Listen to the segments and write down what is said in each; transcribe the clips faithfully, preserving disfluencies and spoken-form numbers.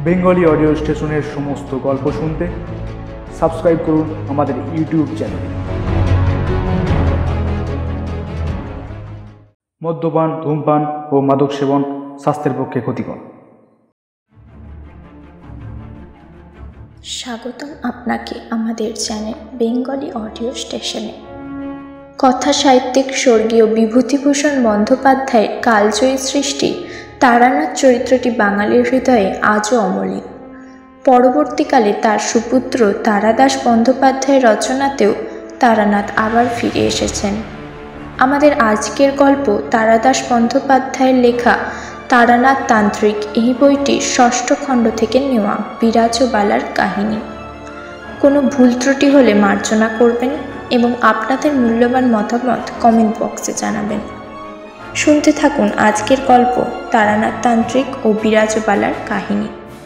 Bengali audio স্টেশনের সমস্ত গল্প শুনতে সাবস্ক্রাইব করুন আমাদের ইউটিউব চ্যানেল। মদ্যপান, ধূমপান ও মাদক সেবন স্বাস্থ্যের পক্ষে ক্ষতিকর। স্বাগতম আপনাকে আমাদের চ্যানেল বেঙ্গলি অডিও স্টেশনে। কথা সাহিত্যিক স্বর্গীয় বিভূতিভূষণ বন্দ্যোপাধ্যায়ের কালজয়ী সৃষ্টি তারানাথ চরিত্রটি বাঙালির হৃদয়ে আজও অমলিন। পরবর্তীকালে তার সুপুত্র তারাদাস বন্দ্যোপাধ্যায়ের রচনাতেও তারানাথ আবার ফিরে এসেছেন। আমাদের আজকের গল্প তারাদাস বন্দ্যোপাধ্যায়ের লেখা তারানাথ তান্ত্রিক এই বইটির ষষ্ঠ খণ্ড থেকে নেওয়া বিরাজবালার কাহিনী। কোনো ভুল ত্রুটি হলে মার্জনা করবেন এবং আপনাদের মূল্যবান মতামত কমেন্ট বক্সে জানাবেন। শুনতে থাকুন আজকের গল্প তারানাথ তান্ত্রিক ও বিরাজবালার কাহিনী।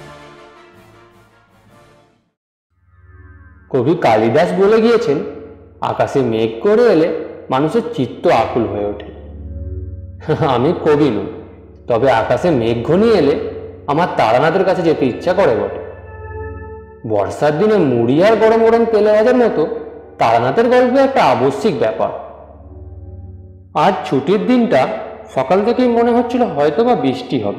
কবি কালিদাস বলে গিয়েছেন, আকাশে মেঘ করে এলে মানুষের চিত্ত আকুল হয়ে ওঠে। আমি কবি নই, তবে আকাশে মেঘ ঘনিয়ে এলে আমার তারানাথের কাছে যেতে ইচ্ছা করে বটে। বর্ষার দিনে মুড়ি আর গরম গরম তেলে ভাজার মতো তারানাথের গল্প একটা আবশ্যিক ব্যাপার। আজ ছুটির দিনটা সকাল থেকেই মনে হচ্ছিল হয়তো বা বৃষ্টি হবে।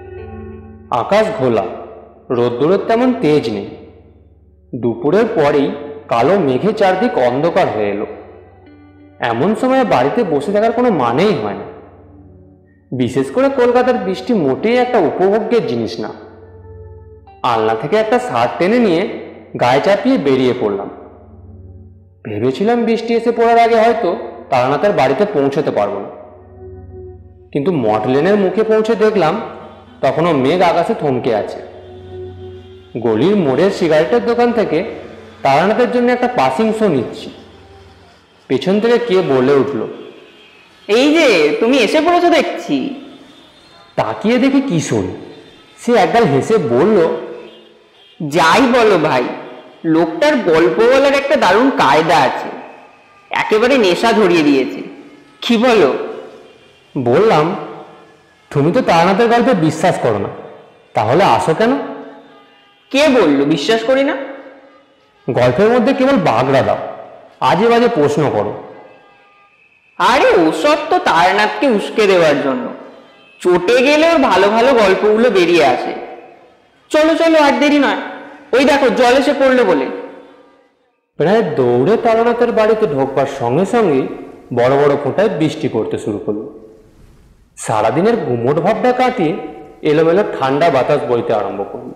আকাশ ঘোলা, রোদ্দুরের তেমন তেজ নেই। দুপুরের পরেই কালো মেঘে চারদিক অন্ধকার হয়ে এলো। এমন সময় বাড়িতে বসে থাকার কোনো মানেই হয় না। বিশেষ করে কলকাতার বৃষ্টি মোটেই একটা উপভোগ্যের জিনিস না। আলনা থেকে একটা শার্ট টেনে নিয়ে গায়ে চাপিয়ে বেরিয়ে পড়লাম। ভেবেছিলাম বৃষ্টি এসে পড়ার আগে হয়তো তারানাথের বাড়িতে পৌঁছতে পারবো না, কিন্তু মটলেনের মুখে পৌঁছে দেখলাম তখনও মেঘ আকাশে থমকে আছে। গলির মোড়ের সিগারেটের দোকান থেকে তারানাথের জন্য একটা পাসিং শো নিচ্ছি। পেছন থেকে কে বলে উঠল, এই যে তুমি এসে পড়েছো দেখছি। তাকিয়ে দেখি কিশোর। সে একগাল হেসে বলল, যাই বলো ভাই, লোকটার গল্প বলার একটা দারুণ কায়দা আছে, একেবারে নেশা ধরিয়ে দিয়েছে। কি বলো? বললাম, তুমি তো তারানাথের গল্পে বিশ্বাস করো না, তাহলে আসো কেন? কে বললো বিশ্বাস করি না? গল্পের মধ্যে কেবল বাগড়া দাও, আজে বাজে প্রশ্ন করো। আরে ওসব তো তারানাথকে উস্কে দেওয়ার জন্য। চটে গেলে ওর ভালো ভালো গল্পগুলো বেরিয়ে আসে। চলো চলো, আর দেরি নয়, ওই দেখো জল এসে পড়লো বলে। প্রায় দৌড়ে তারানাথের বাড়িতে ঢোকবার সঙ্গে সঙ্গে বড় বড় ফোঁটায় বৃষ্টি পড়তে শুরু করলো। সারাদিনের গুমোট ভাবটা কাটিয়ে এলোমেলো ঠান্ডা বাতাস বইতে আরম্ভ করলো।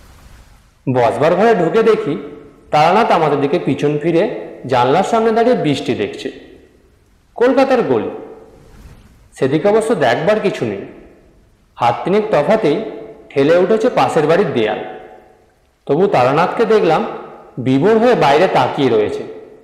বসবার ঘরে ঢুকে দেখি তারানাথ আমাদের দিকে পিছন ফিরে জানলার সামনে দাঁড়িয়ে বৃষ্টি দেখছে। কলকাতার গলি, সেদিকে অবশ্য দেখবার কিছু নেই। হাত তিনেক তফাতেই ঠেলে উঠেছে পাশের বাড়ির দেয়াল। তবু তারানাথকে দেখলাম বিভোর হয়ে বাইরে তাকিয়ে রয়েছে।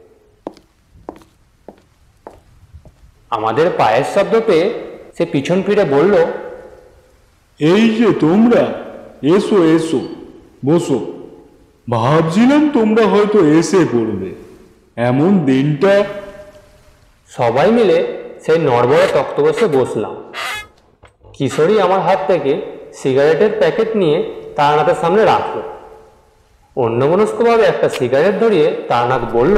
আমাদের পায়ের শব্দ পেয়ে সে পিছন ফিরে বলল, এই যে তোমরা, এসো এসো, বসো। ভাবছিলাম তোমরা হয়তো এসে পড়বে এমন দিনটা। সবাই মিলে সেই নড়বড়ে তক্ত বসে বসলাম। কিশোরী আমার হাত থেকে সিগারেটের প্যাকেট নিয়ে তারানাথের সামনে রাখলো। অন্যমনস্কভাবে একটা সিগারেট ধরিয়ে তারানাথ বলল,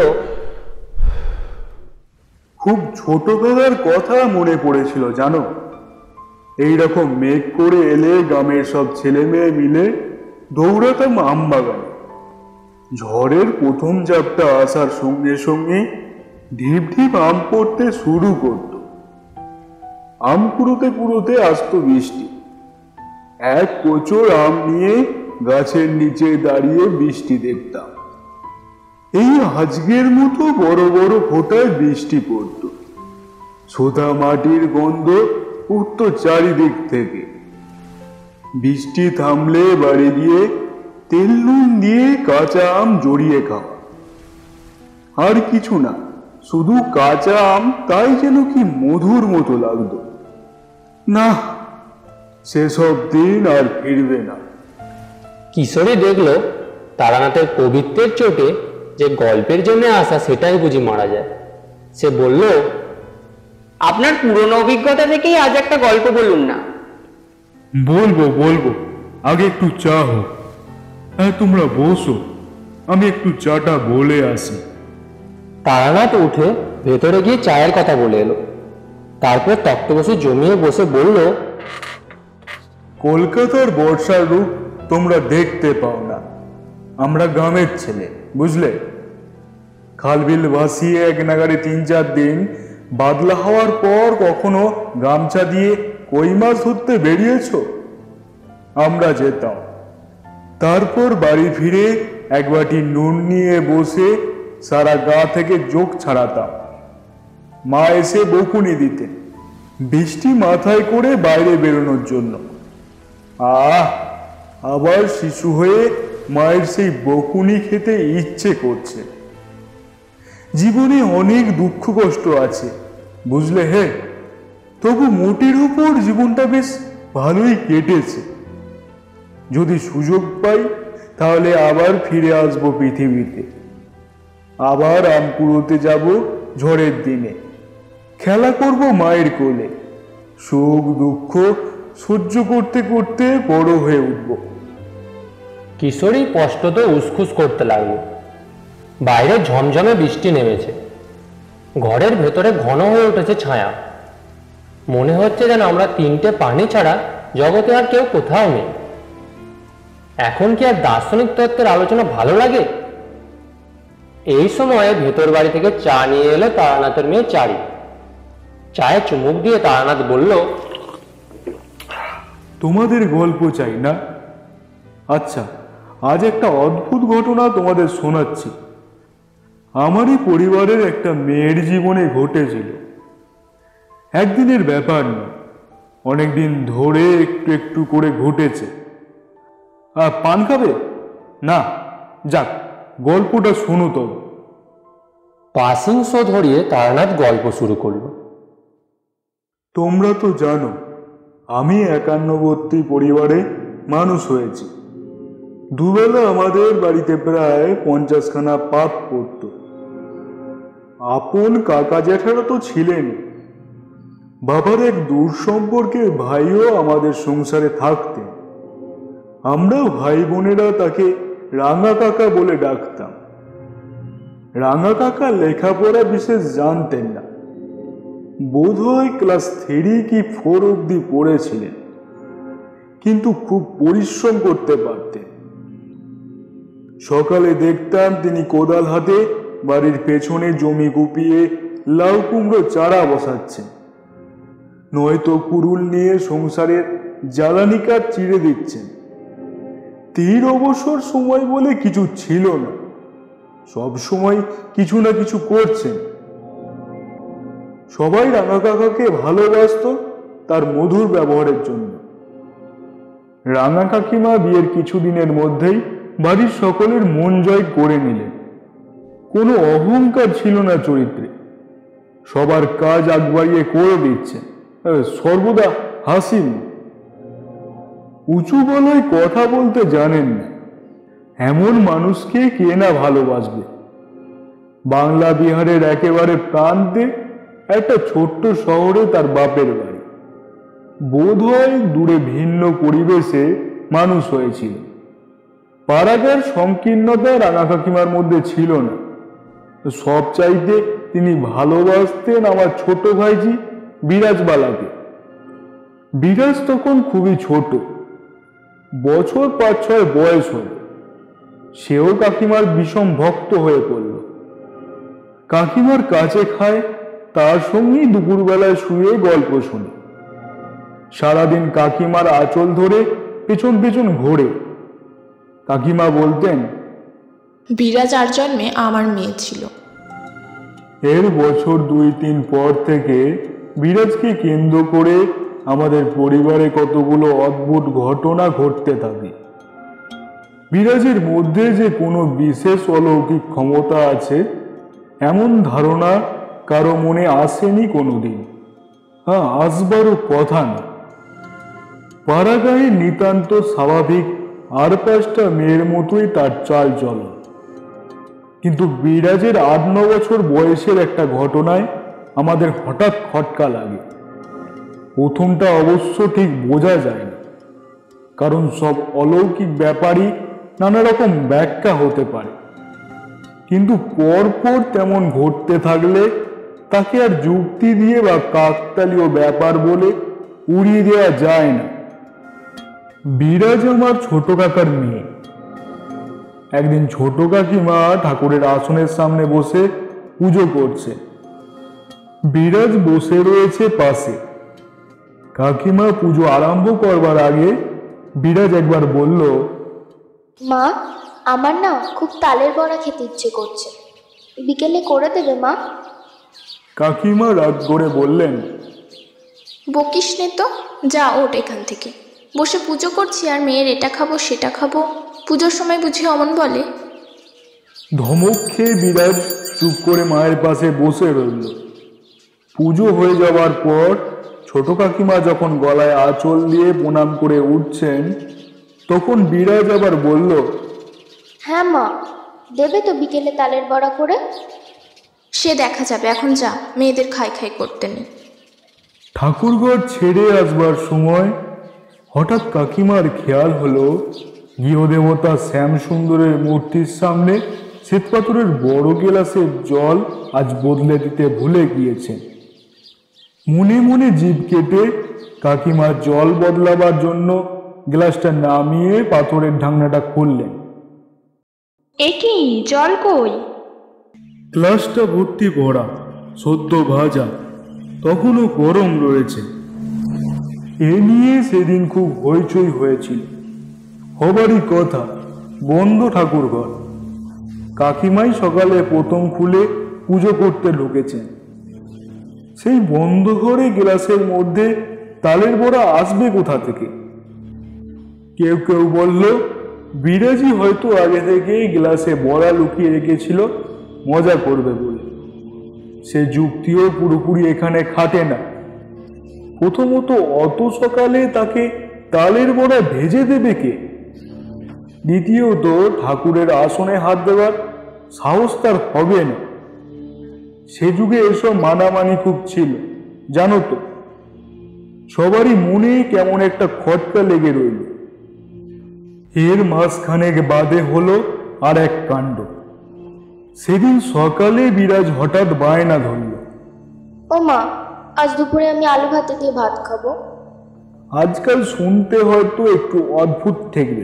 খুব ছোটবেলার কথা মনে পড়েছিল জানো। এইরকম মেঘ করে এলে গ্রামের সব ছেলে মেয়ে মিলে দৌড়াতাম আম বাগানে। ঝড়ের প্রথম ঝাপটা আসার সঙ্গে সঙ্গে ঢিপ ঢিপ আম পড়তে শুরু করত। আম কুড়োতে কুড়োতে আসতো বৃষ্টি। এক প্রচুর আম নিয়ে গাছের নিচে দাঁড়িয়ে বৃষ্টি দেখতাম। এই আজকের মতো বড় বড় ফোঁটায় বৃষ্টি পড়ত। সোদা মাটির গন্ধ উঠত চারিদিক থেকে। বৃষ্টি থামলে বাড়ি গিয়ে তেল নুন দিয়ে কাঁচা আম জড়িয়ে খাওয়া। আর কিছু না, শুধু কাঁচা আম, তাই যেন কি মধুর মতো লাগতো। না, সেসব দিন আর ফিরবে না। কিশোরী দেখলো তারানাথের কবিত্বের চোটে যে গল্পের জন্য আসা সেটাই বুঝি মারা যায়। সে বলল, আপনার পুরনো অভিজ্ঞতা থেকেই আজ একটা গল্প বলুন না। বলবো বলবো, আগে একটু চা হোক। হ্যাঁ, তোমরা বসো, আমি একটু চাটা বলে আসি। তারানাথ উঠে ভেতরে গিয়ে চায়ের কথা বলে এলো। তারপর তক্ত বসে জমিয়ে বসে বলল, কলকাতার বর্ষার রূপ তোমরা দেখতে পাও না। আমরা গ্রামের ছেলে, বুঝলে। খালবিল ভাসিয়ে এক নাগারে তিন চার দিন বাদলা হওয়ার পর কখনো গামছা দিয়ে কই মাছ ধরতে বেরিয়েছ? আমরা যেতাম। তারপর বাড়ি ফিরে এক বাটি নুন নিয়ে বসে সারা গা থেকে জোক ছাড়াতাম। মা এসে বকুনি দিতেন বৃষ্টি মাথায় করে বাইরে বেরোনোর জন্য। আহ, আবার শিশু হয়ে মায়ের সেই বকুনি খেতে ইচ্ছে করছে। জীবনে অনেক দুঃখ কষ্ট আছে, বুঝলে হে। তবু মোটের উপর জীবনটা বেশ ভালোই কেটেছে। যদি সুযোগ পাই তাহলে আবার ফিরে আসবো পৃথিবীতে। আবার আম কুড়োতে যাব ঝড়ের দিনে, খেলা করব মায়ের কোলে, সুখ দুঃখ সহ্য করতে করতে বড় হয়ে উঠব। কিশোরী স্পষ্টত উসখুস করতে লাগলো। বাইরে ঝমঝমে বৃষ্টি নেমেছে। ঘরের ভেতরে ঘন হয়ে উঠেছে ছায়া। মনে হচ্ছে যেন আমরা তিনটে পানি ছাড়া জগতে আর কেউ কোথাও নেই। এখন কি আর দার্শনিক তত্ত্বের আলোচনা ভালো লাগে? এই সময়ে ভেতর বাড়ি থেকে চা নিয়ে এলো তারানাথের মেয়ে চারি। চায়ে চুমুক দিয়ে তারানাথ বলল, তোমাদের গল্প চাই না? আচ্ছা, আজ একটা অদ্ভুত ঘটনা তোমাদের শোনাচ্ছি। আমারই পরিবারের একটা মেয়ের জীবনে ঘটেছিল। একদিনের ব্যাপার নয়, অনেকদিন ধরে একটু একটু করে ঘটেছে। আর পান খাবে না? যাক, গল্পটা শোনো তবে। পাসিং শো ধরিয়ে তারানাথ গল্প শুরু করলো। তোমরা তো জানো আমি একান্নবর্তী পরিবারে মানুষ হয়েছি। দুবেলা আমাদের বাড়িতে প্রায় পঞ্চাশখানা পাত পড়ত। আপন কাকা জ্যাঠারা তো ছিলেন। বাবার এক দূর সম্পর্কের ভাইও আমাদের সংসারে থাকতেন। আমরা ভাই বোনেরা তাকে রাঙা কাকা বলে ডাকতাম। রাঙা কাকা লেখাপড়া বিশেষ জানতেন না। বোধহয় ক্লাস থ্রি কি ফোর অব্দি পড়েছিলেন, কিন্তু খুব পরিশ্রম করতে পারতেন। সকালে দেখতাম তিনি কোদাল হাতে বাড়ির পেছনে জমি কুপিয়ে লাউ কুমড়ো চারা বসাচ্ছেন, নয়তো কুড়ুল নিয়ে সংসারের জ্বালানি কাঠ চিড়ে দিচ্ছেন। তীর অবসর সময় বলে কিছু ছিল না, সব সময় কিছু না কিছু করছেন। সবাই রাঙা কাকাকে ভালোবাসত তার মধুর ব্যবহারের জন্য। রাঙা কাকিমা বিয়ের কিছুদিনের মধ্যেই বাড়ির সকলের মন জয় করে নিলেন। কোনো অহংকার ছিল না চরিত্রে, সবার কাজ আগবাড়িয়ে করে দিচ্ছেন, সর্বদা হাসি মুখ। উঁচু গলায় কথা বলতে জানেন না, এমন মানুষকে কে না ভালোবাসবে। বাংলা বিহারের একেবারে প্রান্তে একটা ছোট্ট শহরে তার বাপের বাড়ি। বোধহয় দূরে ভিন্ন পরিবেশে মানুষ হয়েছিল। পাড়াগার সংকীর্ণতা রাঙা কাকিমার মধ্যে ছিল না। সব চাইতে তিনি ভালোবাসতেন আমার ছোট ভাইজি বিরাজবালাকে। বিরাজ তখন খুবই ছোট, বছর পাঁচ ছয় বয়স হল। সেও কাকিমার বিষম ভক্ত হয়ে পড়ল। কাকিমার কাছে খায়, তার সঙ্গেই দুপুরবেলায় শুয়ে গল্প শুনে। সারাদিন কাকিমার আঁচল ধরে পেছন পেছন ঘোরে। কাকিমা বলতেন, বিরাজ আর জন্মে আমার মেয়ে ছিল। এর বছর দুই তিন পর থেকে বিরাজকে কেন্দ্র করে আমাদের পরিবারে কতগুলো অদ্ভুত ঘটনা ঘটতে থাকে। বিরাজের মধ্যে যে কোনো বিশেষ অলৌকিক ক্ষমতা আছে এমন ধারণা কারো মনে আসেনি কোনোদিন। হ্যাঁ, আসবারও কথা না। পাড়াগাঁয়ে নিতান্ত স্বাভাবিক আর পাঁচটা মেয়ের মতোই তার চাল চলন। কিন্তু বিরাজের আট ন বছর বয়সের একটা ঘটনায় আমাদের হঠাৎ খটকা লাগে। প্রথমটা অবশ্য ঠিক বোঝা যায় না, কারণ সব অলৌকিক ব্যাপারই নানা রকম ব্যাখ্যা হতে পারে, কিন্তু পরপর তেমন ঘটতে থাকলে তাকে আর যুক্তি দিয়ে বা কাকতালীয় ব্যাপার বলে উড়িয়ে দেওয়া যায় না। বিরাজ আমার ছোট কাকার মেয়ে। একদিন ছোট কাকিমা ঠাকুরের আসনের সামনে বসে পুজো করছে। বিরাজ বসে রয়েছে পাশে। কাকিমা পুজো আরম্ভ করবার আগে বিরাজ একবার বলল, মা, আমার না খুব তালের বড়া খেতে ইচ্ছে করছে, বিকেলে করে দেবে মা? কাকিমা রাগ করে বললেন, বকিস নে তো, যা ওঠ এখান থেকে। বসে পুজো করছি আর মেয়ের এটা খাবো সেটা খাবো, পুজোর সময় বুঝি অমন বলে? ধমক খেয়ে বিরাজ চুপ করে মায়ের পাশে বসে রইল। পুজো হয়ে যাওয়ার পর ছোট কাকিমা যখন গলায় আঁচল দিয়ে প্রণাম করে উঠছেন, তখন বিরাজ আবার বলল, হ্যাঁ মা, দেবে তো বিকেলে তালের বড়া করে? সে দেখা যাবে, এখন যা, মেয়েদের খাই খাই করতে নেই। ঠাকুরঘর ছেড়ে আসবার সময় হঠাৎ কাকিমার খেয়াল হলো গৃহদেবতা শ্যামসুন্দরের মূর্তির সামনে শ্বেতপাথরের বড় গেলাসের জল আজ বদলে দিতে ভুলে গিয়েছেন। মনে মনে জিভ কেটে কাকিমা জল বদলাবার জন্য গ্লাসটা নামিয়ে পাথরের ঢাকনাটা খুললেন। এ কি, জল কই? গ্লাসটা ভর্তি ভরা, সদ্য ভাজা, তখনও গরম রয়েছে। এ নিয়ে সেদিন খুব হইচই হয়েছিল। হবারই কথা, বন্ধ ঠাকুরঘর। কাকিমাই সকালে প্রথম খুলে পুজো করতে ঢুকেছেন। সেই বন্ধ ঘরে গ্লাসের মধ্যে তালের বড়া আসবে কোথা থেকে? কেউ কেউ বলল বিরাজি হয়তো আগে থেকেই গ্লাসে বড়া লুকিয়ে রেখেছিল মজা করবে বলে। সে যুক্তিও পুরোপুরি এখানে খাটে না। প্রথমত, অত সকালে তাকে তালের বড়া ভেজে দেবে কে? দ্বিতীয়ত, ঠাকুরের আসনে হাত দেওয়ার সাহস তার হবে না। সে যুগে এসব মানামানি খুব ছিল, জানো তো। সবারই মনে কেমন একটা খটকা লেগে রইল। এর মাসখানেক বাদে হলো আর এক কাণ্ড। সেদিন সকালে বিরাজ হঠাৎ বায়না ধরল, ও মা, আজ দুপুরে আমি আলু ভাতে দিয়ে ভাত খাবো। আজকাল শুনতে হয়তো একটু অদ্ভুত ঠেকবে।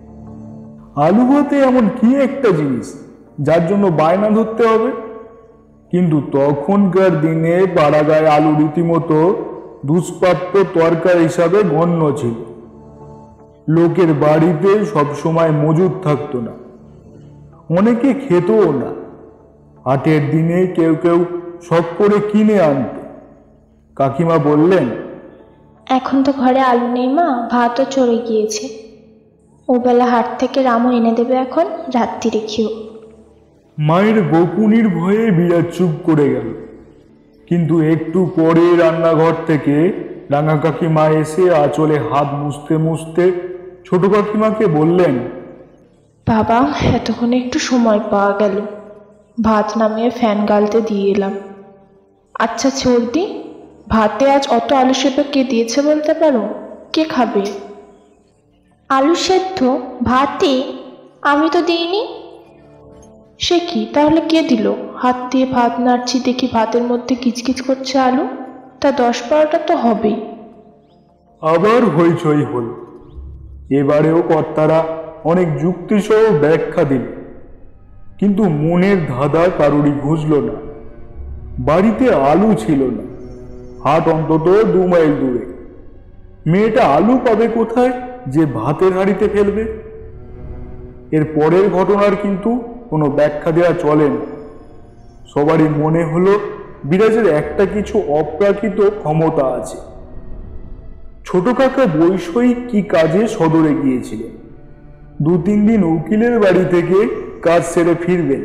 আলু ভাতে এমন কি একটা জিনিস যার জন্য বায়না ধরতে হবে? কিন্তু তখনকার দিনে পাড়াগায় আলু রীতিমতো দুষ্প্রাপ্য তরকারি হিসাবে গণ্য ছিল। লোকের বাড়িতে সবসময় মজুদ থাকতো না, অনেকে খেতও না। হাটের দিনে কেউ কেউ শখ করে কিনে আনত। কাকিমা বললেন, এখন তো ঘরে আলু নেই মা, ভাতও চড়ে গিয়েছে। ওবেলা হাট থেকে রামু এনে দেবে, এখন রাত্রি রেখিও। মায়ের বকুনির ভয়ে বিরাজ চুপ করে গেল। কিন্তু একটু পরে রান্নাঘর থেকে রাঙা কাকিমা এসে আঁচলে হাত মুছতে মুছতে ছোট কাকিমাকে বললেন, বাবা, এতক্ষণে একটু সময় পাওয়া গেল, ভাত নামিয়ে ফ্যান গালতে দিয়ে এলাম। আচ্ছা ছোড়দি, ভাতে আজ অত আলু সেদ্ধ কে দিয়েছে বলতে পারো? কে খাবে? আলু সেদ্ধ ভাতে? আমি তো দিইনি। সে কি, তাহলে কে দিল? হাত দিয়ে ভাত নাড়ছি, দেখি ভাতের মধ্যে কিচকিচ করছে আলু। তা দশ বারোটা তো হবেই। আবার হইচই হল। এবারেও কর্তারা অনেক যুক্তিসহ ব্যাখ্যা দিল, কিন্তু মনের ধাঁধা কারুরই ঘুষল না। বাড়িতে আলু ছিল না, হাট অন্তত দু মাইল দূরে। মেয়েটা আলু পাবে কোথায় যে ভাতের হাঁড়িতে ফেলবে? এর পরের ঘটনার কিন্তু কোনো ব্যাখ্যা দেওয়া চলে না। সবারই মনে হলো বিরাজের একটা কিছু অপ্রাকৃত ক্ষমতা আছে। ছোট কাকা বৈষয়িক কি কাজে সদরে গিয়েছিলেন। দু তিন দিন উকিলের বাড়ি থেকে কাজ সেরে ফিরবেন।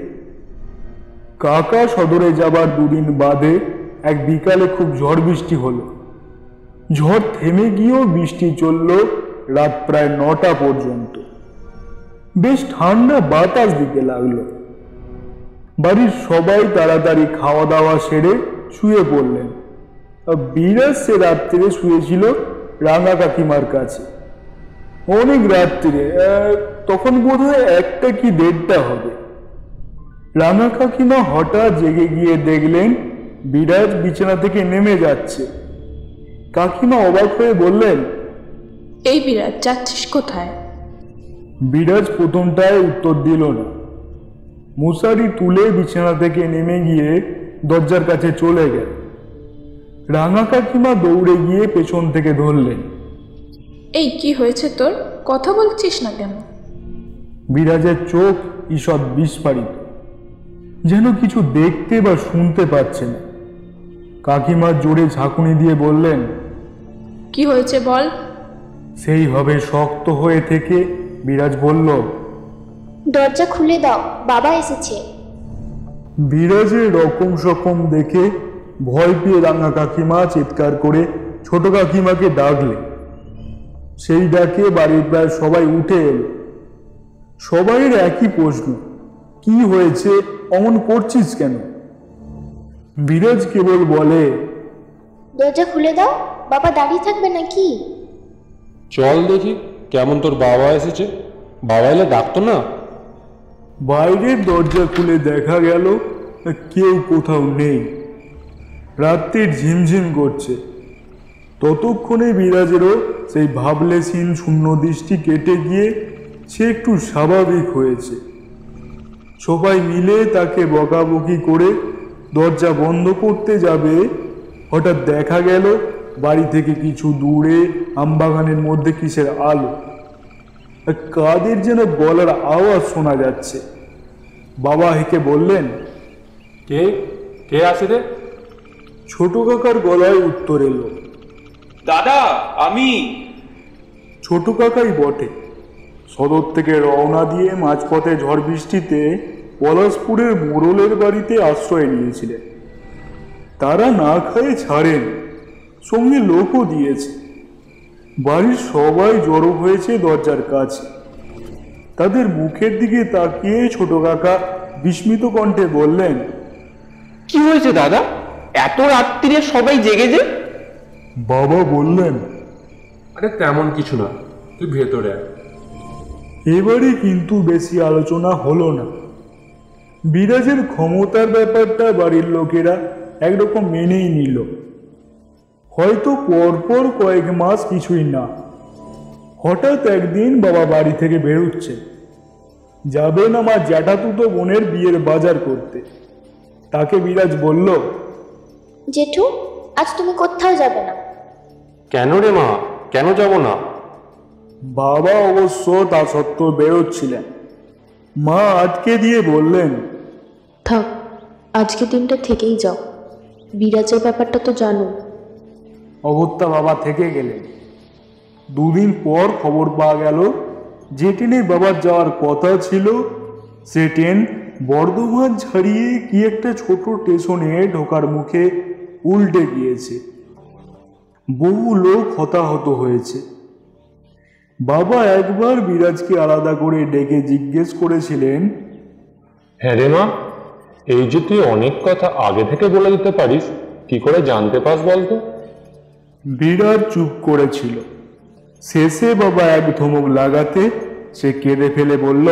কাকা সদরে যাবার দুদিন বাদে এক বিকালে খুব ঝড় বৃষ্টি হলো। ঝড় থেমে গিয়েও বৃষ্টি চলল রাত প্রায় নটা পর্যন্ত। বেশ ঠান্ডা বাতাস দিতে লাগলো। বাড়ির সবাই তাড়াতাড়ি খাওয়া দাওয়া সেরে শুয়ে পড়লেন। বিরাজ সে রাত্রে শুয়েছিল রাঙা কাকিমার কাছে। অনেক রাত্রে, তখন বোধহয় একটা কি দেড়টা হবে। রাঙা কাকিমা হঠাৎ জেগে গিয়ে দেখলেন বিরাজ বিছানা থেকে নেমে যাচ্ছে। কাকিমা অবাক হয়ে বললেন, এই বিরাট, যাচ্ছিস কোথায়? বিরাজ প্রথমটায় উত্তর দিল না। মশারি তুলে বিছানা থেকে নেমে গিয়ে দরজার কাছে চলে গেল। রাঙা কাকিমা দৌড়ে গিয়ে পেছন থেকে ধরলেন। এই কি হয়েছে তোর? কথা বলছিস না কেন? বিরাজের চোখ ঈষৎ বিস্ফারিত, যেন কিছু দেখতে বা শুনতে পাচ্ছে না। কাকিমা জোরে ঝাঁকুনি দিয়ে বললেন, কি হয়েছে বল। সেইভাবে শক্ত হয়ে থেকে বিরাজ বলল, দরজা খুলে দাও, বাবা এসেছে। বিরাজের রকম সকম দেখে ভয় পেয়ে রাঙা কাকিমা চিৎকার করে ছোট কাকিমাকে ডাকলে। সেই ডাকে বাড়ির প্রায় সবাই উঠে এলো। সবাইয়ের একই প্রশ্ন, কি হয়েছে, অমন করছিস কেন? বিরাজ কেবল বলে, দরজা খুলে দাও, বাবা দাঁড়িয়ে থাকবে নাকি? চল দেখি কেমন তোর বাবা এসেছে, বাবা এলে ডাকতো না। বাইরের দরজা খুলে দেখা গেল কেউ কোথাও নেই। রাত্রির ঝিমঝিম করছে। ততক্ষণে বিরাজেরও সেই ভাবলেশীন শূন্য দৃষ্টি কেটে গিয়ে সে একটু স্বাভাবিক হয়েছে। সবাই মিলে তাকে বকাবকি করে দরজা বন্ধ করতে যাবে, হঠাৎ দেখা গেল বাড়ি থেকে কিছু দূরে আমবাগানের মধ্যে কিসের আলো, কাদের যেন গলার আওয়াজ শোনা যাচ্ছে। বাবা হেঁকে বললেন, কে কে আসে রে? ছোট কাকার গলায় উত্তর এলো, দাদা আমি। ছোট কাকাই বটে। সদর থেকে রওনা দিয়ে মাঝপথে ঝড় বৃষ্টিতে পলাশপুরের মোড়লের বাড়িতে আশ্রয় নিয়েছিলেন। তারা না খায়ে ছাড়েন, সঙ্গে লোকও দিয়েছে। বাড়ির সবাই জড়ো হয়েছে দরজার কাছে। তাদের মুখের দিকে তাকিয়ে ছোট কাকা বিস্মিত কণ্ঠে বললেন, কি হয়েছে দাদা, এত রাত্রিরে সবাই জেগে যে? বাবা বললেন, আরে তেমন কিছু না, তুই ভেতরে আয়। এবারে কিন্তু বেশি আলোচনা হলো না। বিরাজের ক্ষমতার ব্যাপারটা বাড়ির লোকেরা একরকম মেনেই নিল। হয়তো পরপর কয়েক মাস কিছুই না। হঠাৎ একদিন বাবা বাড়ি থেকে বেরোচ্ছে, যাবেন আমার জ্যাঠাতুতো বোনের বিয়ের বাজার করতে। তাকে বিরাজ বলল, জেঠু, আজ তুমি কোথাও যাবে না। কেন রে মা, কেন যাব না? বাবা অবশ্য তা সত্ত্বেও বেরোচ্ছিলেন। মা আটকে দিয়ে বললেন, থাক, আজকে দিনটা থেকেই যাও, বিরাজের ব্যাপারটা তো জানো। অগত্যা বাবা থেকে গেলেন। দুদিন পর খবর পাওয়া গেল যে ট্রেনে বাবার যাওয়ার কথা ছিল সে ট্রেন বর্ধমান ছাড়িয়ে কি একটা ছোট স্টেশনে ঢোকার মুখে উল্টে গিয়েছে। বহু লোক হতাহত হয়েছে। বাবা একবার বিরাজকে আলাদা করে ডেকে জিজ্ঞেস করেছিলেন, হ্যাঁ রে মা, এই যে তুই অনেক কথা আগে থেকে বলে দিতে পারিস, কি করে জানতে পাস বলতো? বিরাজ চুপ করেছিল। শেষে বাবা এক ধমক লাগাতে সে কেঁদে ফেলে বলল,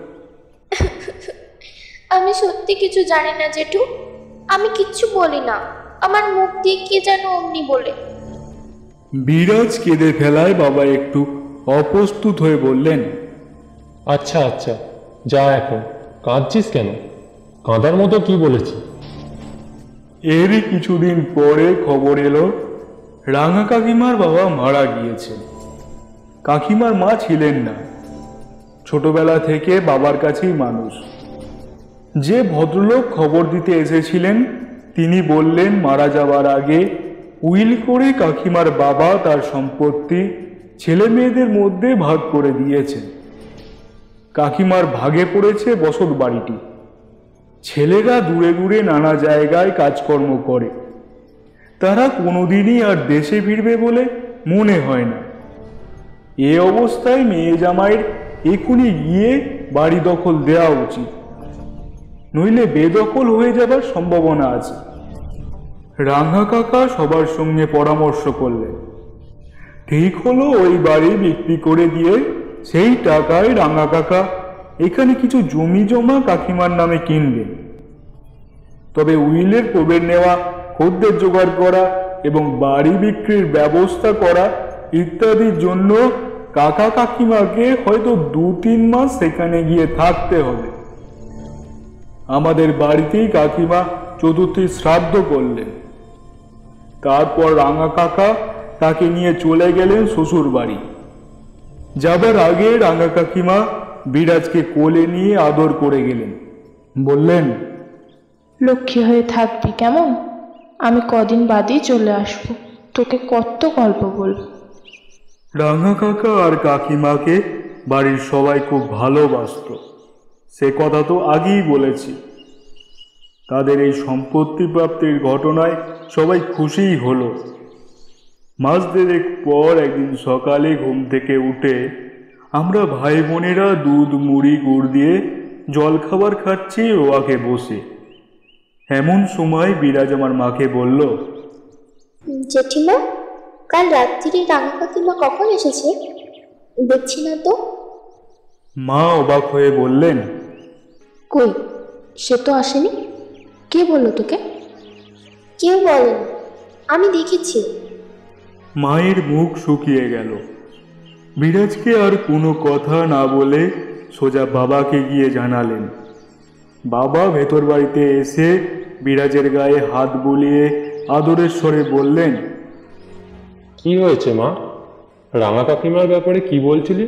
আমি সত্যি কিছু জানি না জেঠু, আমি কিচ্ছু বলি না, আমার মুখ দিয়ে কে যেন অমনি বলে। বিরাজ কেঁদে ফেলায় বাবা একটু অপ্রস্তুত হয়ে বললেন, আচ্ছা আচ্ছা, যা এখন, কাঁদছিস কেন? কাঁদার মতো কি বলেছি? এরই কিছুদিন পরে খবর এলো রাঙা কাকিমার বাবা মারা গিয়েছেন। কাকিমার মা ছিলেন না, ছোটবেলা থেকে বাবার কাছেই মানুষ। যে ভদ্রলোক খবর দিতে এসেছিলেন তিনি বললেন মারা যাওয়ার আগে উইল করে কাকিমার বাবা তার সম্পত্তি ছেলে মেয়েদের মধ্যে ভাগ করে দিয়েছেন। কাকিমার ভাগে পড়েছে বসত বাড়িটি। ছেলেরা দূরে দূরে নানা জায়গায় কাজকর্ম করে। তারা কোনোদিনই আর দেশে ফিরবে বলে মনে হয় না। এ অবস্থায় মেয়ে জামাইয়ের এখনই গিয়ে বাড়ি দখল দেওয়া উচিত, নইলে বেদখল হয়ে যাবার সম্ভাবনা আছে। রাঙা কাকা সবার সঙ্গে পরামর্শ করলেন। ঠিক হলো ওই বাড়ি বিক্রি করে দিয়ে সেই টাকায় রাঙা কাকা এখানে কিছু জমি জমা কাকিমার নামে কিনবেন। তবে উইলের প্রবেশ নেওয়া, খদ্দের জোগাড় করা এবং বাড়ি বিক্রির ব্যবস্থা করা ইত্যাদির জন্য কাকা কাকিমাকে হয়তো দু তিন মাস সেখানে গিয়ে থাকতে হবে। আমাদের বাড়িতেই কাকিমা চতুর্থী শ্রাদ্ধ করলেন। তারপর রাঙা কাকা তাকে নিয়ে চলে গেলেন শ্বশুর বাড়ি। যাবার আগে রাঙা কাকিমা বিরাজকে কোলে নিয়ে আদর করে গেলেন, বললেন, লক্ষ্মী হয়ে থাকবি কেমন? আমি কদিন বাদেই চলে আসবো, তোকে কত গল্প বলবো। রাঙা কাকা আর কাকিমাকে বাড়ির সবাই খুব ভালোবাসত, সে কথা তো আগেই বলেছি। তাদের এই সম্পত্তি প্রাপ্তির ঘটনায় সবাই খুশিই হলো। মাস দেড়েক পর একদিন সকালে ঘুম থেকে উঠে আমরা ভাই বোনেরা দুধ মুড়ি গুড় দিয়ে জলখাবার খাচ্ছি রোয়াকে বসে। এমন সময় বিরাজ আমার মাকে বলল, জেঠিমা, কাল রাত্রিরে রাঙা কাকিমা কখন এসেছে? দেখছি না তো। মা অবাক হয়ে বললেন, কই, সে তো আসেনি। কে বললো তোকে? কেউ বলেনি, আমি দেখেছি। মায়ের মুখ শুকিয়ে গেল। বিরাজকে আর কোনো কথা না বলে সোজা বাবাকে গিয়ে জানালেন। বাবা ভেতর বাড়িতে এসে বিরাজের গায়ে হাত বুলিয়ে আদরের স্বরে বললেন, কি হয়েছে মা? রাঙা কাকিমার ব্যাপারে কি বলছিলি?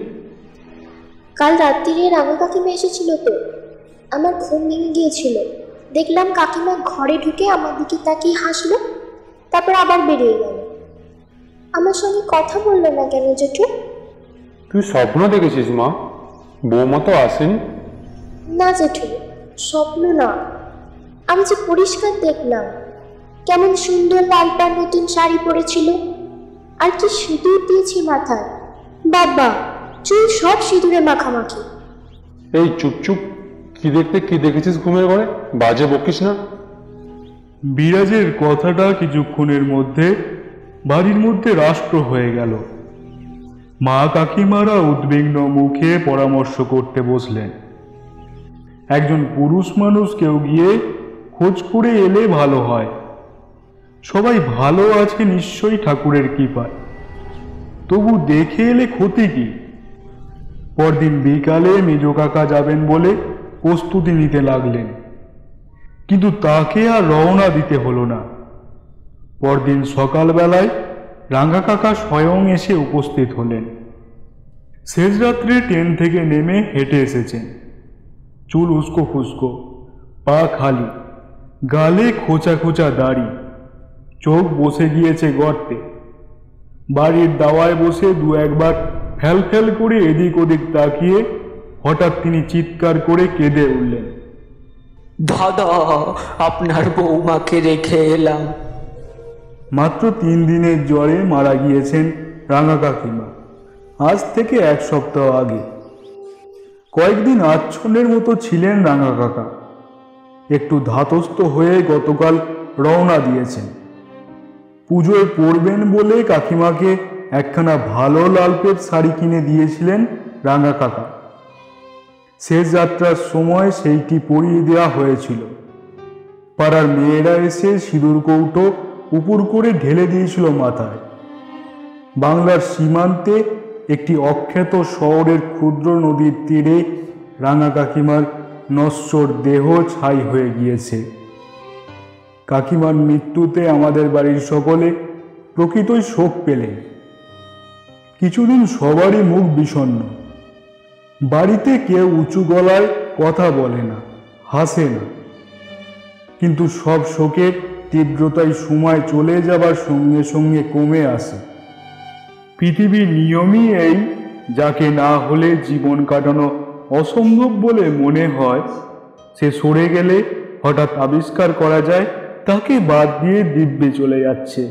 কাল রাত্রিরে রাঙা কাকিমা এসেছিল তো, আমার ঘুম ভেঙে গিয়েছিল। দেখলাম কাকিমা ঘরে ঢুকে আমার দিকে তাকিয়ে হাসলো, তারপর আবার বেরিয়ে গেল। আমার সঙ্গে কথা বললো না কেন জেঠু? তুই স্বপ্ন দেখেছিস মা? বৌমা তো আসেনি। না জেঠু, স্বপ্ন না, আমি যে পরিষ্কার দেখলাম। কেমন সুন্দর লাল পাড় নতুন শাড়ি পরেছিল, আর কি সিঁদুর দিয়েছে মাথায়। বাবা, চুল সব সিঁদুরে মাখামাখি। এই চুপ চুপ, কি দেখতে কি দেখেছিস ঘুমের ঘরে? বাজে বকিস না। বিরাজের কথাটা কিছুক্ষণের মধ্যে বাড়ির মধ্যে রাষ্ট্র হয়ে গেল। মা কাকিমারা উদ্বিগ্ন মুখে পরামর্শ করতে বসলেন। একজন পুরুষ মানুষ কেউ গিয়ে খোঁজ করে এলে ভালো হয়। সবাই ভালো আছে নিশ্চয়ই ঠাকুরের কৃপায়, তবু দেখে এলে ক্ষতি কি? পরদিন বিকালে মেজ কাকা যাবেন বলে প্রস্তুতি নিতে লাগলেন, কিন্তু তাকে আর রওনা দিতে হলো না। পরদিন সকালবেলায় রাঙা কাকা স্বয়ং এসে উপস্থিত হলেন। শেষ রাত্রে ট্রেন থেকে নেমে হেঁটে এসেছেন। চুল উস্কো খুস্কো, পা খালি, গালে খোঁচা খোঁচা দাড়ি, চোখ বসে গিয়েছে গর্তে। বাড়ির দাওয়ায় বসে দু একবার ফ্যাল ফ্যাল করে এদিক ওদিক তাকিয়ে হঠাৎ তিনি চিৎকার করে কেঁদে উঠলেন, দাদা, আপনার বৌমাকে রেখে এলাম। মাত্র তিন দিনের জ্বরে মারা গিয়েছেন রাঙা কাকিমা, আজ থেকে এক সপ্তাহ আগে। কয়েকদিন আচ্ছন্নের মতো ছিলেন রাঙা কাকা। একটু ধাতস্থ হয়ে গতকাল রওনা দিয়েছেন। পুজোয় পরবেন বলে কাকিমাকে একখানা ভালো লালপেট শাড়ি কিনে দিয়েছিলেন রাঙা কাকা। শেষ যাত্রার সময় সেইটি পরিয়ে দেওয়া হয়েছিল। পাড়ার মেয়েরা এসে সিঁদুর কৌটো উপুর করে ঢেলে দিয়েছিল মাথায়। বাংলার সীমান্তে একটি অখ্যাত শহরের ক্ষুদ্র নদীর তীরে রাঙা কাকিমার নশ্বর দেহ ছাই হয়ে গিয়েছে। কাকিমার মৃত্যুতে আমাদের বাড়ির সকলে প্রকৃতই শোক পেলেন। কিছুদিন সবারই মুখ বিষণ্ণ। বাড়িতে কেউ উঁচু গলায় কথা বলে না, হাসে না, কিন্তু সব শোকের তীব্রতায় সময় চলে যাবার সঙ্গে সঙ্গে কমে আসে। পৃথিবীর নিয়মই এই, যাকে না হলে জীবন কাটানো অসম্ভব বলে মনে হয়, সে সরে গেলে হঠাৎ আবিষ্কার করা যায় তাকে বাদ দিয়ে দিব্যে চলে যাচ্ছে।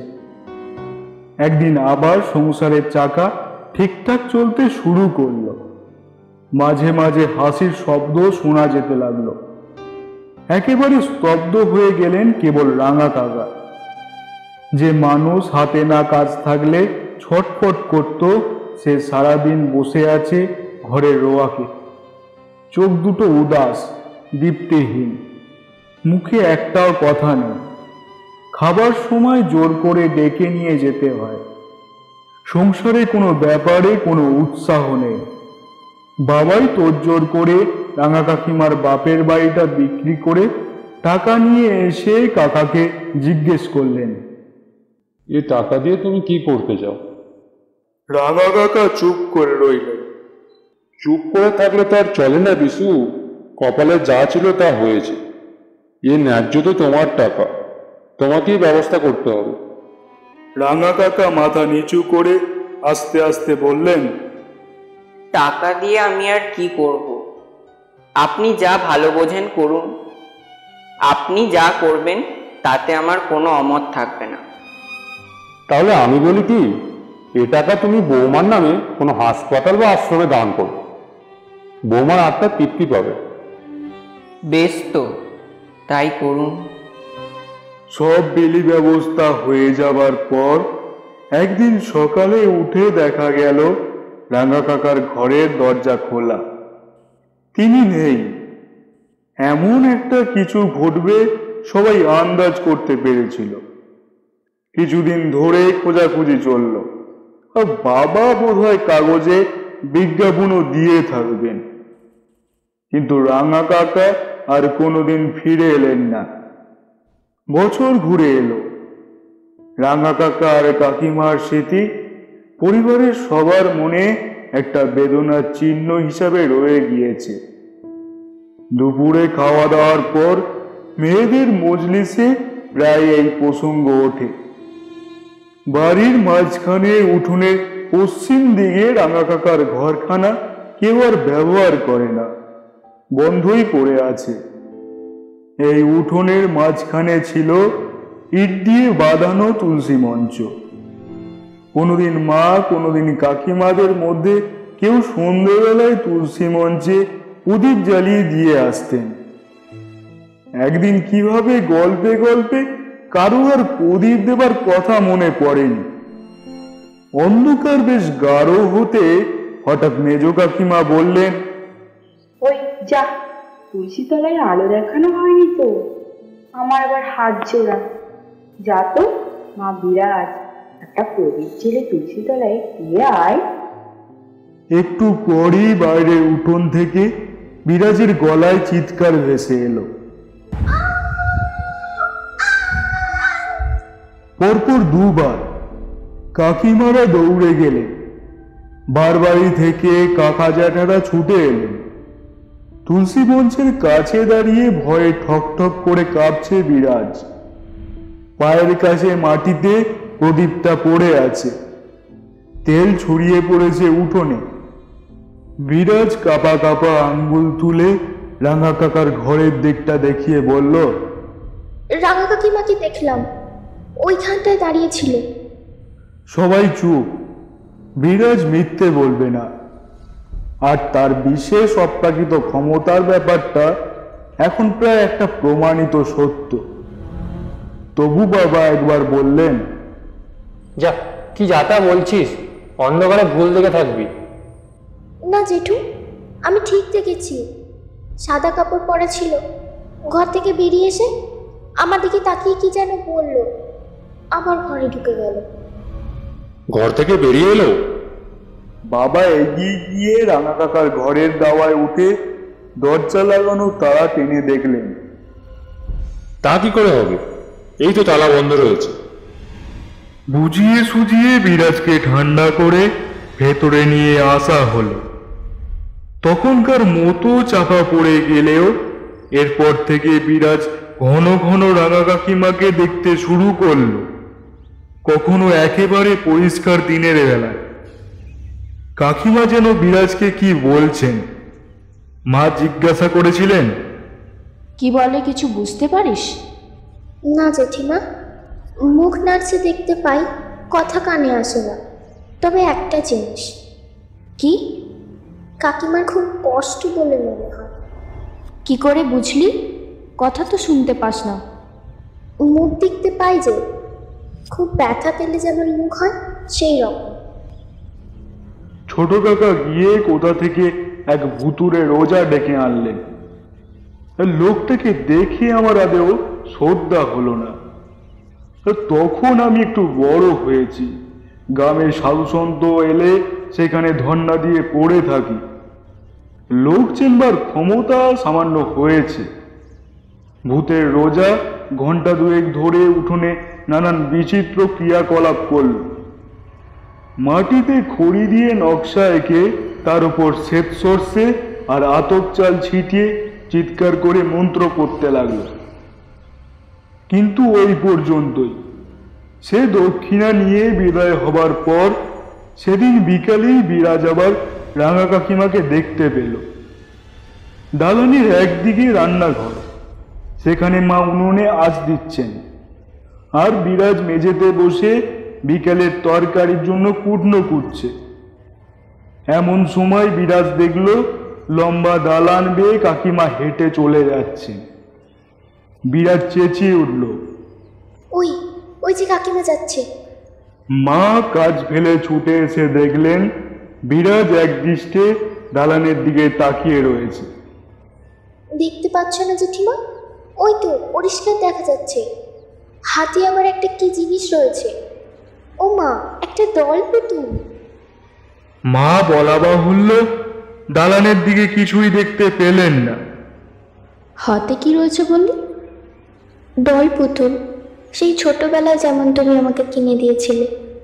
একদিন আবার সংসারের চাকা ঠিকঠাক চলতে শুরু করলো। মাঝে মাঝে হাসির শব্দ শোনা যেতে লাগলো। একেবারে স্তব্ধ হয়ে গেলেন কেবল রাঙা কাকা। যে মানুষ হাতে না কাজ থাকলে ছটফট করত, সে সারাদিন বসে আছে ঘরের রোয়াকে। চোখ দুটো উদাস, দীপ্তিহীন, মুখে একটাও কথা নেই। খাবার সময় জোর করে ডেকে নিয়ে যেতে হয়। সংসারে কোনো ব্যাপারে কোনো উৎসাহ নেই। বাবাই তোড়জোড় করে রাঙা কাকিমার বাপের বাড়িটা বিক্রি করে টাকা নিয়ে এসে কাকাকে জিজ্ঞেস করলেন, এ টাকা দিয়ে তুমি কি করতে চাও? রাঙা কাকা চুপ করে রইলেন। চুপ করে থাকলে তার চলে না বিশু, কপালে যা ছিল তা হয়েছে। এ ন্যায্য তো তোমার টাকা, তোমাকেই ব্যবস্থা করতে হবে। রাঙা কাকা মাথা নিচু করে আস্তে আস্তে বললেন, টাকা দিয়ে আমি আর কি করব? আপনি যা ভালো বোঝেন করুন। আপনি যা করবেন তাতে আমার কোনো অমত থাকবে না। তাহলে আমি বলি কি, এ টাকা তুমি বৌমার নামে কোনো হাসপাতাল বা আশ্রমে দান করো, বৌমার আত্মা তৃপ্তি পাবে। বেশ তো, তাই করুন। সব বিলি ব্যবস্থা হয়ে যাবার পর একদিন সকালে উঠে দেখা গেল রাঙা কাকার ঘরের দরজা খোলা। তিনি নেই। এমন একটা কিছু ঘটবে সবাই আন্দাজ করতে পেরেছিল। কিছুদিন ধরে খোঁজাখুঁজি চলল। বাবা বোধহয় কাগজে বিজ্ঞাপনও দিয়ে থাকবেন, কিন্তু রাঙা কাকা আর কোনোদিন ফিরে এলেন না। বছর ঘুরে এলো। রাঙা কাকা আর কাকিমার স্মৃতি পরিবারের সবার মনে একটা বেদনার চিহ্ন হিসাবে রয়ে গিয়েছে। দুপুরে খাওয়া দাওয়ার পর মেয়েদের মজলিসে প্রায় এই প্রসঙ্গ ওঠে। বাড়ির মাঝখানে উঠোনের পশ্চিম দিকে রাঙা কাকার ঘরখানা কেউ আর ব্যবহার করে না, বন্ধই পড়ে আছে। এই উঠোনের মাঝখানে ছিল ইট দিয়ে বাঁধানো তুলসী মঞ্চ। কোনোদিন মা কোনোদিন কাকিমাদের মধ্যে কেউ সন্ধ্যেবেলায় তুলসী মঞ্চে প্রদীপ জ্বালিয়ে দিয়ে আসতেন। একদিন কিভাবে গল্পে গল্পে কারো আর প্রদীপ দেবার কথা মনে পড়েনি। অন্ধকার বেশ গাঢ় হতে হঠাৎ মেজ কাকিমা বললেন, ওই যা, তুলসী তলায় আলো দেখানো হয়নি তো, আমার আবার হাত জোড়া। যা তো, মা বিরাজ, একটা প্রদীপ জেলে তুলসী তলায় দিয়ে আয়। একটু পরই বাইরের উঠোন থেকে বিরাজের গলায় চিৎকার ভেসে এলো। পরপর দুবার কাকিমারা দৌড়ে গেলেন। বারবাড়ি থেকে কাকা জ্যাঠারা ছুটে এলেন। তুলসী মঞ্চের কাছে দাঁড়িয়ে ভয়ে ঠক ঠক করে কাঁপছে বিরাজ। পায়ের কাছে মাটিতে প্রদীপটা পড়ে আছে, তেল ছড়িয়ে পড়েছে উঠোনে। বিরাজ কাপা কাপা আঙ্গুল তুলে রাঙা কাকার ঘরের দিকটা দেখিয়ে বলল, রাঙা কাকিমাকে দেখলাম, ওইখানটায় দাঁড়িয়েছিল। সবাই চুপ। বিরাজ মিথ্যে বলবে না, আর তার বিশেষ অপ্রাকৃত ক্ষমতার ব্যাপারটা এখন প্রায় একটা প্রমাণিত সত্য। তবু বাবা একবার বললেন, যা, কি যাতা বলছিস, অন্ধকারে ভুল দেখে থাকবি। না জেঠু, আমি ঠিক দেখেছি। সাদা কাপড় পরা ছিল, ঘর থেকে বেরিয়ে এসে আমার দিকে তাকিয়ে কি যেন বলল, আবার ঘরে ঢুকে গেল। ঘর থেকে বেরিয়ে এলো? বাবা এগিয়ে গিয়ে রাঙা কাকার ঘরের দাওয়ায় উঠে দরজা লাগানো তালা টেনে দেখলেন। তা কি করে হবে, এই তো তালা বন্ধ রয়েছে। বুঝিয়ে সুঝিয়ে বিরাজকে ঠান্ডা করে ভেতরে নিয়ে আসা হলো। তখনকার মতো চাপা পড়ে গেলেও এরপর থেকে বিরাজ ঘন ঘন রাঙা কাকিমাকে দেখতে শুরু করল, কখনো একেবারে পরিষ্কার দিনের বেলায়। কাকিমা যেন বিরাজকে কি বলছেন। মা জিজ্ঞাসা করেছিলেন, কি বলে কিছু বুঝতে পারিস? না জেঠিমা, মুখ নাড়ছে দেখতে পাই, কথা কানে আসে না। তবে একটা জিনিস। কি? কাকিমার খুব কষ্ট বলে মনে হয়। কি করে বুঝলি? কথা তো শুনতে পাস না। মুখ দেখতে পাই যে, খুব ব্যথা পেলে যেমন মুখ হয় সেই রকম। ছোট কাকা গিয়ে কোথা থেকে এক ভুতুরে রোজা ডেকে আনলেন। লোকটাকে দেখে আমার আদেও শ্রদ্ধা হলো না। তখন আমি একটু বড় হয়েছি, গ্রামের সাধুসন্ত এলে সেখানে ধন্না দিয়ে পড়ে থাকি। লোক চেনবার ক্ষমতা সামান্য হয়েছে। ভূতের রোজা ঘন্টা দুয়েক ধরে উঠোনে নানান বিচিত্র ক্রিয়াকলাপ করল। মাটিতে খড়ি দিয়ে নকশা এঁকে তার উপর শ্বেত সর্ষে আর আতপ চাল ছিটিয়ে চিৎকার করে মন্ত্র পড়তে লাগলো। কিন্তু ওই পর্যন্তই। সে দক্ষিণা নিয়ে বিদায় হবার পর সেদিন বিকালেই বিরাজ আবার রাঙা কাকিমাকে দেখতে পেল। দালানের একদিকে রান্নাঘর, সেখানে মা উনুনে আঁচ দিচ্ছেন, আর বিরাজ মেঝেতে বসে বিকেলের তরকারির জন্য কুটনো কুটছে। এমন সময় বিরাজ দেখল লম্বা দালান বেয়ে কাকিমা হেঁটে চলে যাচ্ছেন। বিরাজ চেঁচিয়ে উঠল, ওই ওই যে কাকিমা যাচ্ছে। মা কাজ ফেলে ছুটে এসে দেখলেন বিরাজ একদৃষ্টে দালানের দিকে তাকিয়ে রয়েছে। দেখতে পাচ্ছ না জেঠিমা? ওই তো পরিষ্কার দেখা যাচ্ছে। হাতে আবার একটা কি জিনিস রয়েছে। ও মা, একটা দল পুতুল। মা বলা বাহুল্য দালানের দিকে কিছুই দেখতে পেলেন না। হাতে কি রয়েছে বললি? দল পুতুল, সেই ছোটবেলায় যেমন তুমি আমাকে কিনে দিয়েছিলে।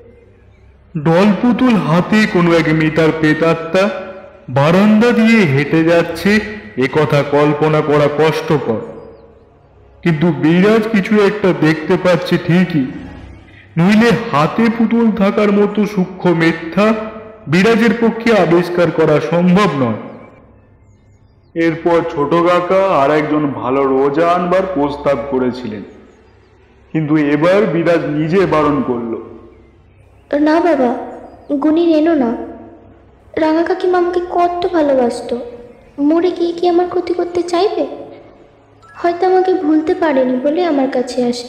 ডল পুতুল হাতে কোনো এক মিতার প্রেতাত্মা বারান্দা দিয়ে হেঁটে যাচ্ছে, এ কথা কল্পনা করা কষ্টকর। কিন্তু বিরাজ কিছু একটা দেখতে পাচ্ছে ঠিকই, নইলে হাতে পুতুল থাকার মতো সূক্ষ্ম মিথ্যা বিরাজের পক্ষে আবিষ্কার করা সম্ভব নয়। এরপর ছোট কাকা আর একজন ভালো রোজা আনবার প্রস্তাব করেছিলেন, কিন্তু এবার বিরাজ নিজে বারণ করল। না বাবা, গুণীর এনো না। রাঙা কাকিমা আমাকে কত ভালোবাসত। মরে গিয়ে কি আমার ক্ষতি করতে চাইবে? হয়তো আমাকে ভুলতে পারেনি বলে আমার কাছে আসে।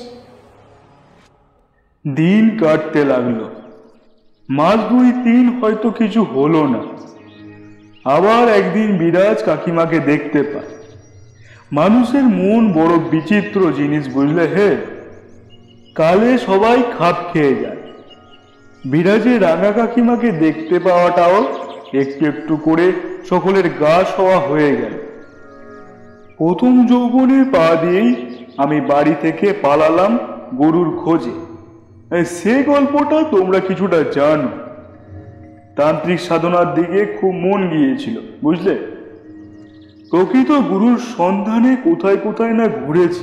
দিন কাটতে লাগলো। মাস দুই তিন হয়তো কিছু হলো না। আবার একদিন বিরাজ কাকিমাকে দেখতে পায়। মানুষের মন বড় বিচিত্র জিনিস, বুঝলে হে। কালে সবাই খাপ খেয়ে যায়। বিরাজের রাঙা কাকিমাকে দেখতে পাওয়াটাও একটু একটু করে সকলের গা সওয়া হয়ে গেল। প্রথম যৌবনের পা দিয়েই আমি বাড়ি থেকে পালালাম গরুর খোঁজে। সে গল্পটা তোমরা কিছুটা জানো। তান্ত্রিক সাধনার দিকে খুব মন গিয়েছিল, বুঝলে। প্রকৃত গুরুর সন্ধানে কোথায় কোথায় না ঘুরেছি।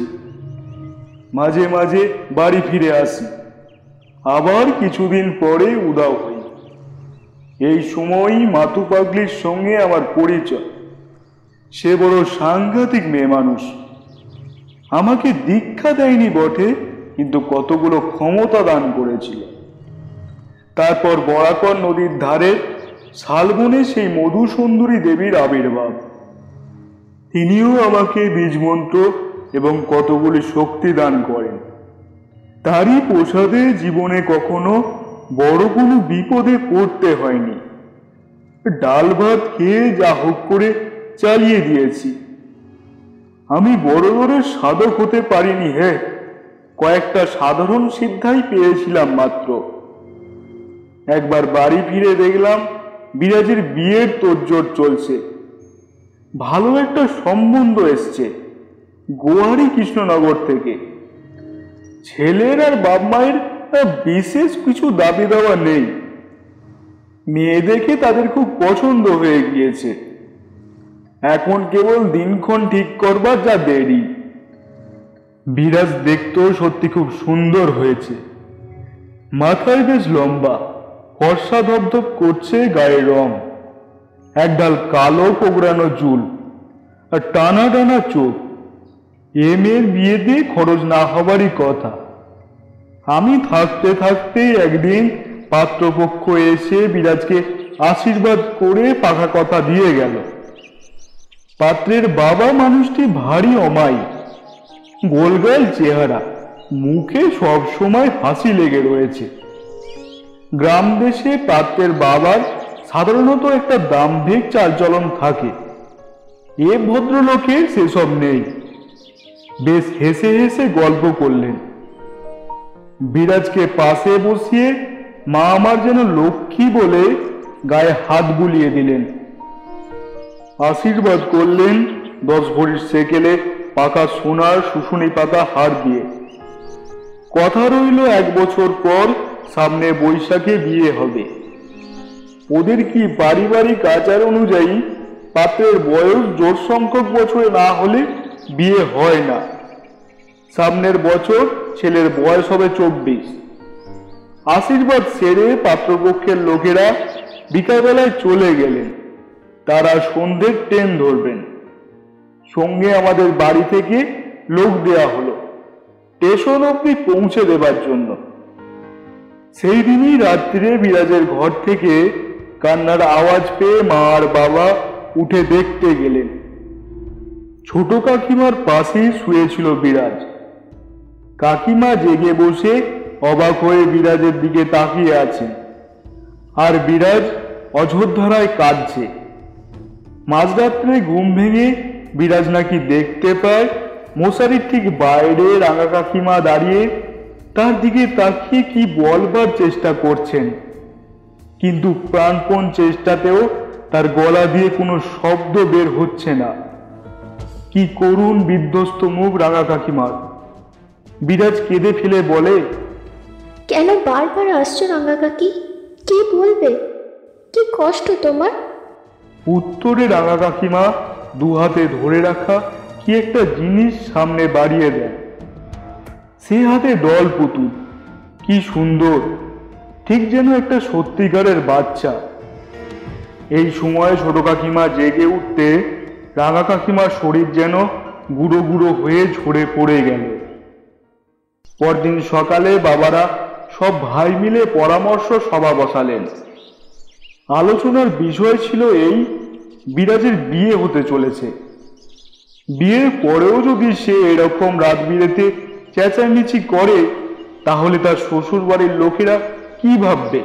মাঝে মাঝে বাড়ি ফিরে আসি, আবার কিছুদিন পরে উদাও হই। এই সময়ই মাতু পাগলির সঙ্গে আমার পরিচয়। সে বড় সাংঘাতিক মেয়ে মানুষ। আমাকে দীক্ষা দেয়নি বটে, কিন্তু কতগুলো ক্ষমতা দান করেছিল। তারপর বরাকর নদীর ধারে শালবনে সেই মধুসুন্দরী দেবীর আবির্ভাব। তিনিও আমাকে বীজমন্ত্র এবং কতগুলি শক্তি দান করেন। তারই প্রসাদে জীবনে কখনো বড় কোনো বিপদে পড়তে হয়নি। ডাল ভাত খেয়ে যা হোক করে চালিয়ে দিয়েছি। আমি বড় বড় সাধক হতে পারিনি হে, কয়েকটা সাধারণ সিদ্ধাই পেয়েছিলাম মাত্র। একবার বাড়ি ফিরে দেখলাম বিরাজের বিয়ের তোড়জোড় চলছে। ভালো একটা সম্বন্ধ এসছে গোয়ারি কৃষ্ণনগর থেকে। ছেলের আর বাপ মায়ের বিশেষ কিছু দাবি দেওয়া নেই। মেয়ে দেখে তাদের খুব পছন্দ হয়ে গিয়েছে। এখন কেবল দিনক্ষণ ঠিক করবার যা দেরি। বিরাজ দেখতেও সত্যি খুব সুন্দর হয়েছে। মাথায় বেশ লম্বা, ফর্সা ধপধপ করছে গায়ে রং, একডাল কালো কোগড়ানো চুল আর টানা টানা চোখ। এ মেয়ের বিয়েতে খরচ না হবারই কথা। আমি থাকতে থাকতে একদিন পাত্রপক্ষ এসে বিরাজকে আশীর্বাদ করে পাকা কথা দিয়ে গেল। পাত্রের বাবা মানুষটি ভারী অমায়িক, গোলগাল চেহারা, মুখে সব সময় হাসি লেগে রয়েছে। গ্রাম দেশে পাত্রের বাবার সাধারণত একটা দাম্ভিক চালচলন থাকে, এ ভদ্রলোকের সেসব নেই। বেশ হেসে হেসে গল্প করলেন। বিরাজকে পাশে বসিয়ে মা আমার যেন লক্ষ্মী বলে গায়ে হাত বুলিয়ে দিলেন। আশীর্বাদ করলেন দশ ভরির সেকেলে পাকা সোনার শুশুনি পাতা হার দিয়ে। কথা রইল এক বছর পর সামনে বৈশাখে বিয়ে হবে। ওদের কি পারিবারিক আচার অনুযায়ী পাত্রের বয়স জোর সংখ্যক বছরে না হলে বিয়ে হয় না। সামনের বছর ছেলের বয়স হবে চব্বিশ। আশীর্বাদ সেরে পাত্রপক্ষের লোকেরা বিকালবেলায় চলে গেলেন। তারা সন্ধ্যের ট্রেন ধরবেন। সঙ্গে আমাদের বাড়ি থেকে লোক দেয়া হলো স্টেশন অব্দি পৌঁছে দেবার জন্য। সেই দিনই রাত্রিরে বিরাজের ঘর থেকে কান্নার আওয়াজ পেয়ে মা আর বাবা উঠে দেখতে গেলেন। ছোট কাকিমার পাশেই শুয়েছিল বিরাজ। কাকিমা জেগে বসে অবাক হয়ে বিরাজের দিকে তাকিয়ে আছেন, আর বিরাজ অঝোরধারায় কাঁদছে। মাঝরাত্রে ঘুম ভেঙে বিরাজ নাকি দেখতে পায় মশারির ঠিক বাইরে রাঙা কাকিমা দাঁড়িয়ে তার দিকে তাকিয়ে কি বলবার চেষ্টা করছেন, কিন্তু প্রাণপণ চেষ্টাতেও তার গলা দিয়ে কোনো শব্দ বের হচ্ছে না। কি করুণ বিধ্বস্ত মুখ রাঙা কাকিমার। বিরাজ কেঁদে ফেলে বলে, কেন বারবার আসছো রাঙা কাকি? কি বলবে? কি কষ্ট তোমার? উত্তরে রাঙা কাকিমা দু হাতে ধরে রাখা কি একটা জিনিস সামনে বাড়িয়ে দেয়। সে হাতে ডল পুতুল, কি সুন্দর, ঠিক যেন একটা সত্যিকারের বাচ্চা। এই সময় ছোট কাকিমা জেগে উঠতে রাঙা কাকিমার শরীর যেন গুঁড়ো গুঁড়ো হয়ে ঝরে পড়ে গেল। পরদিন সকালে বাবারা সব ভাই মিলে পরামর্শ সভা বসালেন। আলোচনার বিষয় ছিল এই, বিরাজের বিয়ে হতে চলেছে। বিয়ের পরেও যদি সে এরকম রাত বিরেতে চেঁচামেচি করে তাহলে তার শ্বশুর বাড়ির লোকেরা কি ভাববে।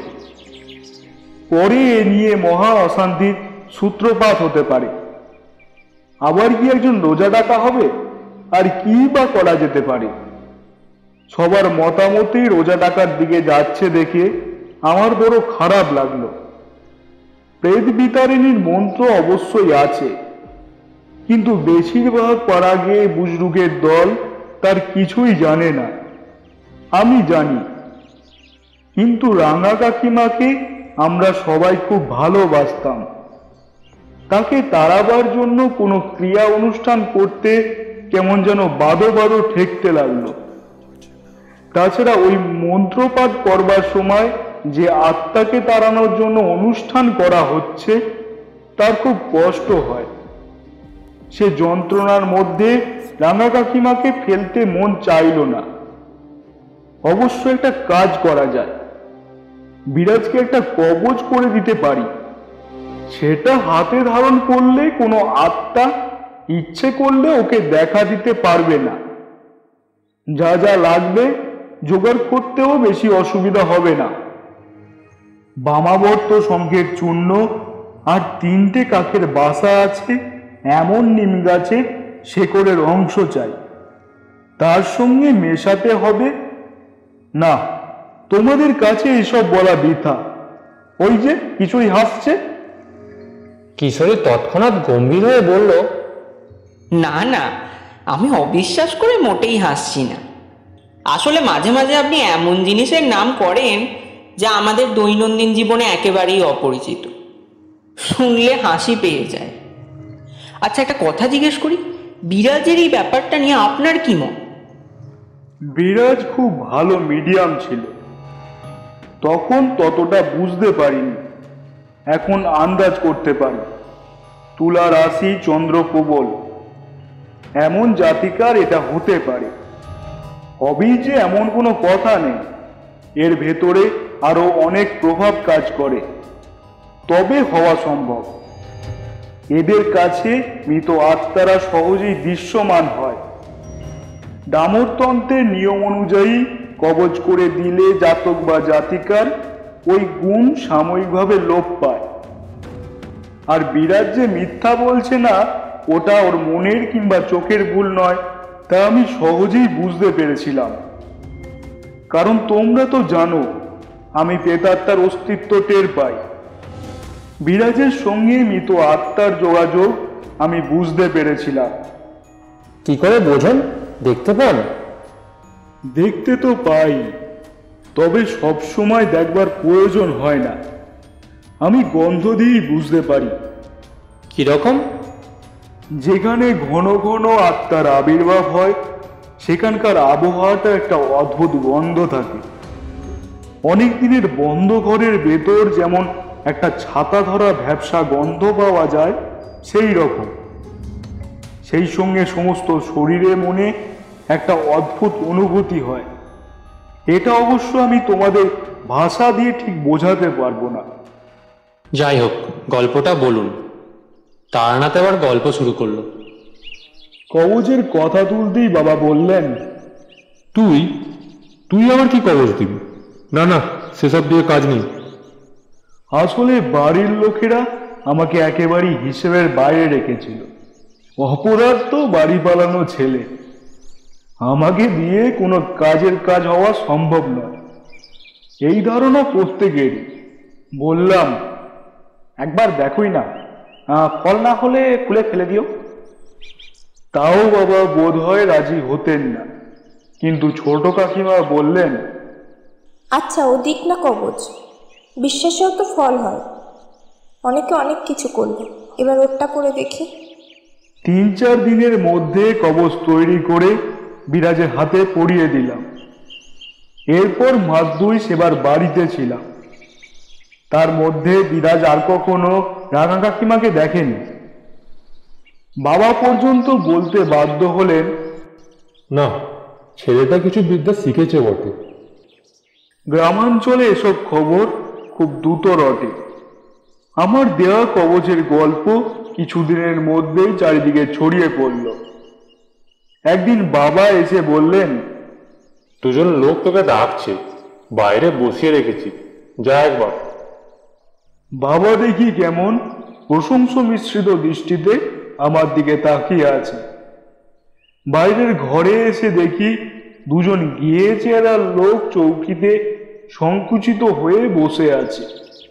পরে এ নিয়ে মহা অশান্তির সূত্রপাত হতে পারে। আবার কি একজন রোজা ডাকা হবে? আর কি বা করা যেতে পারে? সবার মতামতই রোজা ডাকার দিকে যাচ্ছে দেখে আমার বড় খারাপ লাগলো। প্রেত বিতারিণীর মন্ত্র অবশ্যই আছে, কিন্তু বেশিরভাগ পাড়া গিয়ে বুজরুগের দল তার কিছুই জানে না। আমি জানি, কিন্তু রাঙা কাকিমাকে আমরা সবাই খুব ভালোবাসতাম। তাকে তাড়াবার জন্য কোনো ক্রিয়া অনুষ্ঠান করতে কেমন যেন বাদো বাদো ঠেকতে লাগলো। তাছাড়া ওই মন্ত্রপাঠ করবার সময় যে আত্মাকে তাড়ানোর জন্য অনুষ্ঠান করা হচ্ছে তার খুব কষ্ট হয়। সে যন্ত্রণার মধ্যে রাঙা কাকিমাকে ফেলতে মন চাইল না। অবশ্য একটা কাজ করা যায়, বিরাজকে একটা কবচ করে দিতে পারি। সেটা হাতে ধারণ করলে কোনো আত্মা ইচ্ছে করলে ওকে দেখা দিতে পারবে না। যা যা লাগবে জোগাড় করতেও বেশি অসুবিধা হবে না। বামাবর্ত শঙ্খের চূর্ণ আর তিনটে কাকের বাসা আছে এমন নিম গাছের শেকড়ের অংশ চাই। তার সঙ্গে মেশাতে হবে না, তোমাদের কাছে এসব বলা বৃথা। ওই যে কিছুই হাসছে। কিশোরী তৎক্ষণাৎ গম্ভীর হয়ে বলল, না না, আমি অবিশ্বাস করে মোটেই হাসছি না। আসলে মাঝে মাঝে আপনি এমন জিনিসের নাম করেন যা আমাদের দৈনন্দিন জীবনে একেবারেই অপরিচিত, শুনলে হাসি পেয়ে যায়। আচ্ছা, একটা কথা জিজ্ঞেস করি, বিরাজের এই ব্যাপারটা নিয়ে আপনার কি মত? বিরাজ খুব ভালো মিডিয়াম ছিল, তখন ততটা বুঝতে পারিনি, এখন আন্দাজ করতে পারি। তুলা রাশি, চন্দ্র প্রবল, এমন জাতিকার এটা হতে পারে। হবেই যে এমন কোনো কথা নেই, এর ভেতরে আরো অনেক প্রভাব কাজ করে, তবে হওয়া সম্ভব। এদের কাছে মৃত আত্মারা সহজেই দৃশ্যমান হয়। ডামরতন্ত্রের নিয়ম অনুযায়ী কবচ করে দিলে জাতক বা জাতিকার ওই গুণ সাময়িকভাবে লোপ পায়, আর বিরাট যে মিথ্যা বলছে না ওটা ওর মনের কিংবা চোখের ভুল নয়, তা আমি সহজেই বুঝতে পেরেছিলাম। কারণ তোমরা তো জানো আমি প্রেতাত্মার অস্তিত্ব টের পাই। বিরাজের সঙ্গে মৃত আত্মার যোগাযোগ আমি বুঝতে পেরেছিলাম। কি করে বোঝেন? দেখতে পান? দেখতে তো পাই, তবে সব সময় দেখবার প্রয়োজন হয় না। আমি গন্ধ দিয়েই বুঝতে পারি। কিরকম? যেখানে ঘন ঘন আত্মার আবির্ভাব হয় সেখানকার আবহাওয়াটা একটা অদ্ভুত গন্ধ থাকে। অনেক দিনের বন্ধ ঘরের ভেতর যেমন একটা ছাতা ধরা ভ্যাপসা গন্ধ পাওয়া যায়, সেই রকম। সেই সঙ্গে সমস্ত শরীরে মনে একটা অদ্ভুত অনুভূতি হয়। এটা অবশ্য আমি তোমাদের ভাষা দিয়ে ঠিক বোঝাতে পারবো না। যাই হোক, গল্পটা বলুন। তারানাথ আবার গল্প শুরু করলো। কবচের কথা তুলতেই বাবা বললেন, তুই তুই আবার কি কবচ দিবি? না না, সেসব দিয়ে কাজ নেই। আসলে বাড়ির লোকেরা আমাকে একেবারেই হিসেবের বাইরে রেখেছিল। অপরাধ তো বাড়ি পালানো ছেলে, আমাকে দিয়ে কোনো কাজের কাজ হওয়া সম্ভব নয়, এই ধারণা প্রত্যেকেরই। বললাম, একবার দেখোই না, ফল না হলে খুলে ফেলে দিও। তাও বাবা বোধ হয় রাজি হতেন না, কিন্তু ছোট কাকিমা বললেন, আচ্ছা ও দিক না কবচ, বিশ্বাসেও তো ফল হয়। অনেকে অনেক কিছু করলো, এবার ওরটা করে দেখি। তিন চার দিনের মধ্যে কবচ তৈরি করে বিরাজের হাতে পরিয়ে দিলাম। এরপর মাস দুই সেবার বাড়িতে ছিলাম। তার মধ্যে বিরাজ আর কখনো রাঙা কাকিমাকে দেখেনি। বাবা পর্যন্ত বলতে বাধ্য হলেন, না, ছেলেটা কিছু বিদ্যা শিখেছে বটে। গ্রামাঞ্চলে এসব খবর খুব দ্রুত রটে। আমার দেওয়া কবচের গল্প কিছুদিনের মধ্যেই চারিদিকে ছড়িয়ে পড়ল। একদিন বাবা এসে বললেন, দুজন লোক তোকে ডাকছে, বাইরে বসিয়ে রেখেছি, যা একবার। বাবা দেখি কেমন প্রশংসা মিশ্রিত দৃষ্টিতে আমার দিকে তাকিয়ে আছে। বাইরের ঘরে এসে দেখি দুজন গিয়ে চেহারার লোক চৌকিতে সংকুচিত হয়ে বসে আছে।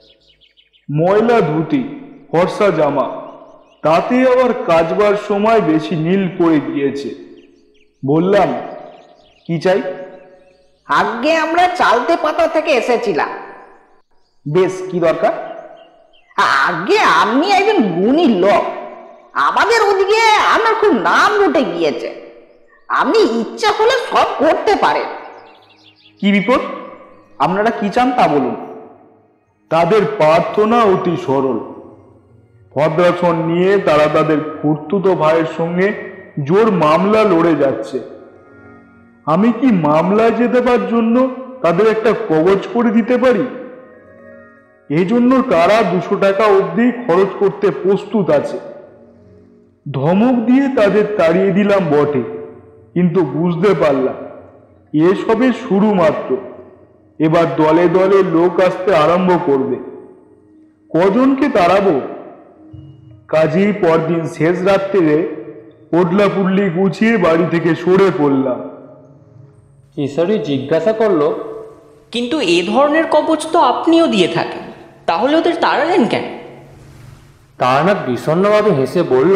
ময়লা ধুতি, ফর্সা জামা, তাতে আবার কাচবার সময় বেশি নীল পড়ে গিয়েছে। বললাম, কি চাই? আগে আমরা চালতে পাতা থেকে এসেছিলাম। বেশ, কি দরকার? আগে আপনি একজন গুণী লোক, আমাদের ওদিকে আপনার খুব নাম উঠে গিয়েছে। আপনি ইচ্ছা হলে সব করতে পারেন। কি বিপদ? আপনারা কি চান তা বলুন। তাদের প্রার্থনা অতি সরল। ভদ্রাসন নিয়ে তারা তাদের খুড়তুতো ভাইয়ের সঙ্গে জোর মামলা লড়ে যাচ্ছে। আমি কি মামলায় যেতেবার জন্য তাদের একটা কবচ করে দিতে পারি? এই জন্য তারা দুশো টাকা অবধি খরচ করতে প্রস্তুত আছে। ধমক দিয়ে তাদের তাড়িয়ে দিলাম বটে, কিন্তু বুঝতে পারলাম এসবের শুরু মাত্র। এবার দলে দলে লোক আসতে আরম্ভ করবে। কজনকে তাড়াবো? কাজেই পরদিন শেষ রাত্রিরে পোটলা পুটলি গুছিয়ে বাড়ি থেকে সরে পড়লাম। কিশোরী জিজ্ঞাসা করলো, কিন্তু এ ধরনের কবচ তো আপনিও দিয়ে থাকেন, তাহলে ওদের তাড়ালেন কেন? তারানাথ বিষণ্ণভাবে হেসে বলল,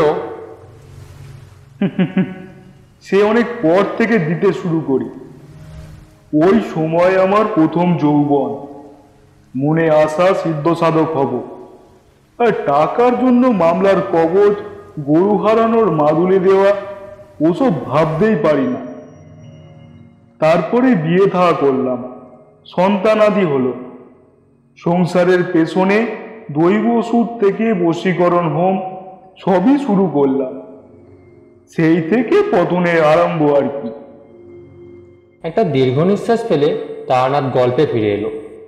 সে অনেক পর থেকে দিতে শুরু করি। ওই সময় আমার প্রথম যৌবন, মনে আসা সিদ্ধ সাধক হব, আর টাকার জন্য মামলার কবচ, গরু হারানোর মাদুলি দেওয়া, ওসব ভাবতেই পারি না। তারপরে বিয়ে থা করলাম, সন্তানাদি হলো। সংসারের পেছনে দৈব ওষুধ থেকে বশীকরণ হোম সবই শুরু করলাম। সেই থেকে পতনের আরম্ভ আর কি। একটা দীর্ঘ নিঃশ্বাস ফেলে তারানাথ গল্পে ফিরে এলো।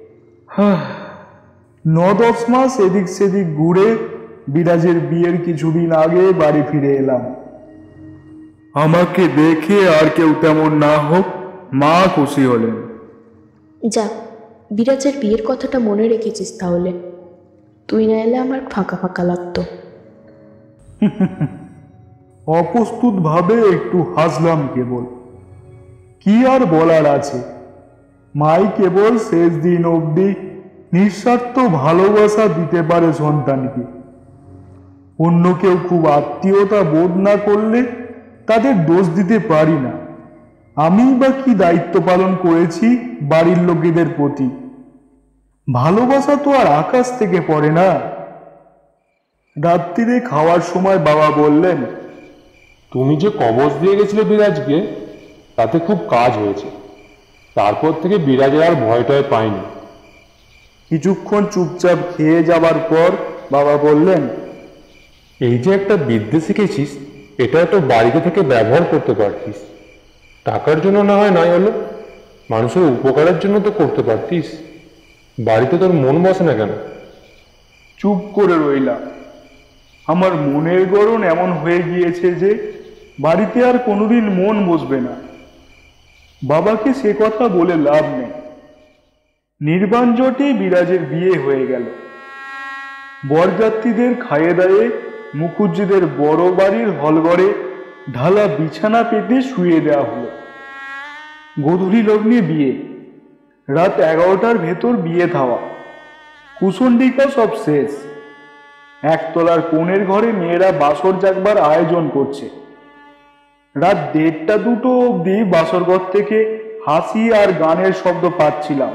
ন দশ মাস এদিক সেদিক ঘুরে বিরাজের বিয়ের কিছুদিন আগে বাড়ি ফিরে এলাম। আমাকে দেখে আর কেউ তেমন না হোক, মা খুশি হলেন। যাক, বিরাজের বিয়ের কথাটা মনে রেখেছিস তাহলে। তুই না এলে আমার ফাঁকা ফাঁকা লাগতো। অপ্রস্তুত ভাবে একটু হাসলাম কেবল। কি আর বলার আছে, মাই কেবল শেষ দিন অবধি নিঃস্বার্থ ভালোবাসা দিতে পারে সন্তানকে। অন্য কেউ খুব আত্মীয়তা বোধ না করলে তাদের দোষ দিতে পারি না। আমি বা কি দায়িত্ব পালন করেছি বাড়ির লোকেদের প্রতি? ভালোবাসা তো আর আকাশ থেকে পড়ে না। রাত্রিরে খাওয়ার সময় বাবা বললেন, তুমি যে কবচ দিয়ে গেছিলে বিরাজকে, তাতে খুব কাজ হয়েছে। তারপর থেকে বিরাজের আর ভয় টয় পায়নি। কিছুক্ষণ চুপচাপ খেয়ে যাবার পর বাবা বললেন, এই যে একটা বিদ্যে শিখেছিস, এটা তো বাড়িতে থেকে ব্যবহার করতে পারতিস। টাকার জন্য না হয় নাই হলো, মানুষের উপকারের জন্য তো করতে পারতিস। বাড়িতে তোর মন বসে না কেন? চুপ করে রইলাম। আমার মনের গড়ন এমন হয়ে গিয়েছে যে বাড়িতে আর কোনোদিন মন বসবে না। বাবাকে সে কথা বলে লাভ নেই। নির্বাণ জটে বিরাজের বিয়ে হয়ে গেল। বরযাত্রীদের খাইয়ে দায়ে মুখুজ্জিদের বড় বাড়ির হলঘরে ঢালা বিছানা পেতে শুয়ে দেওয়া হলো। গোধূলি লগ্নে বিয়ে। রাত এগারোটার ভেতর বিয়ে থাওয়া। কুসুন্ডিকা সব শেষ। একতলার কোণের ঘরে মেয়েরা বাসর জাগবার আয়োজন করছে। রাত দেড়টা দুটো অবধি বাসরঘর থেকে হাসি আর গানের শব্দ পাচ্ছিলাম।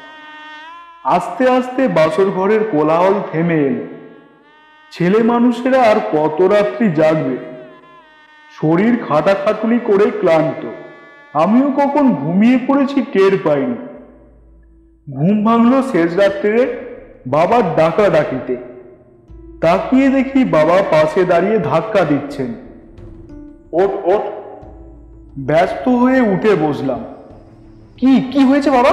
আস্তে আস্তে বাসর ঘরের কোলাহল থেমে এলো। ছেলে মানুষেরা আর কত রাত্রি জাগবে? শরীর খাটাখাটুনি করে ক্লান্ত। আমিও কখন ঘুমিয়ে পড়েছি টের পাইনি। ঘুম ভাঙলো শেষ রাত্রে বাবার ডাকা ডাকিতে। তাকিয়ে দেখি বাবা পাশে দাঁড়িয়ে ধাক্কা দিচ্ছেন। ওঠ ওঠ। ব্যস্ত হয়ে উঠে বসলাম। কি কি হয়েছে বাবা?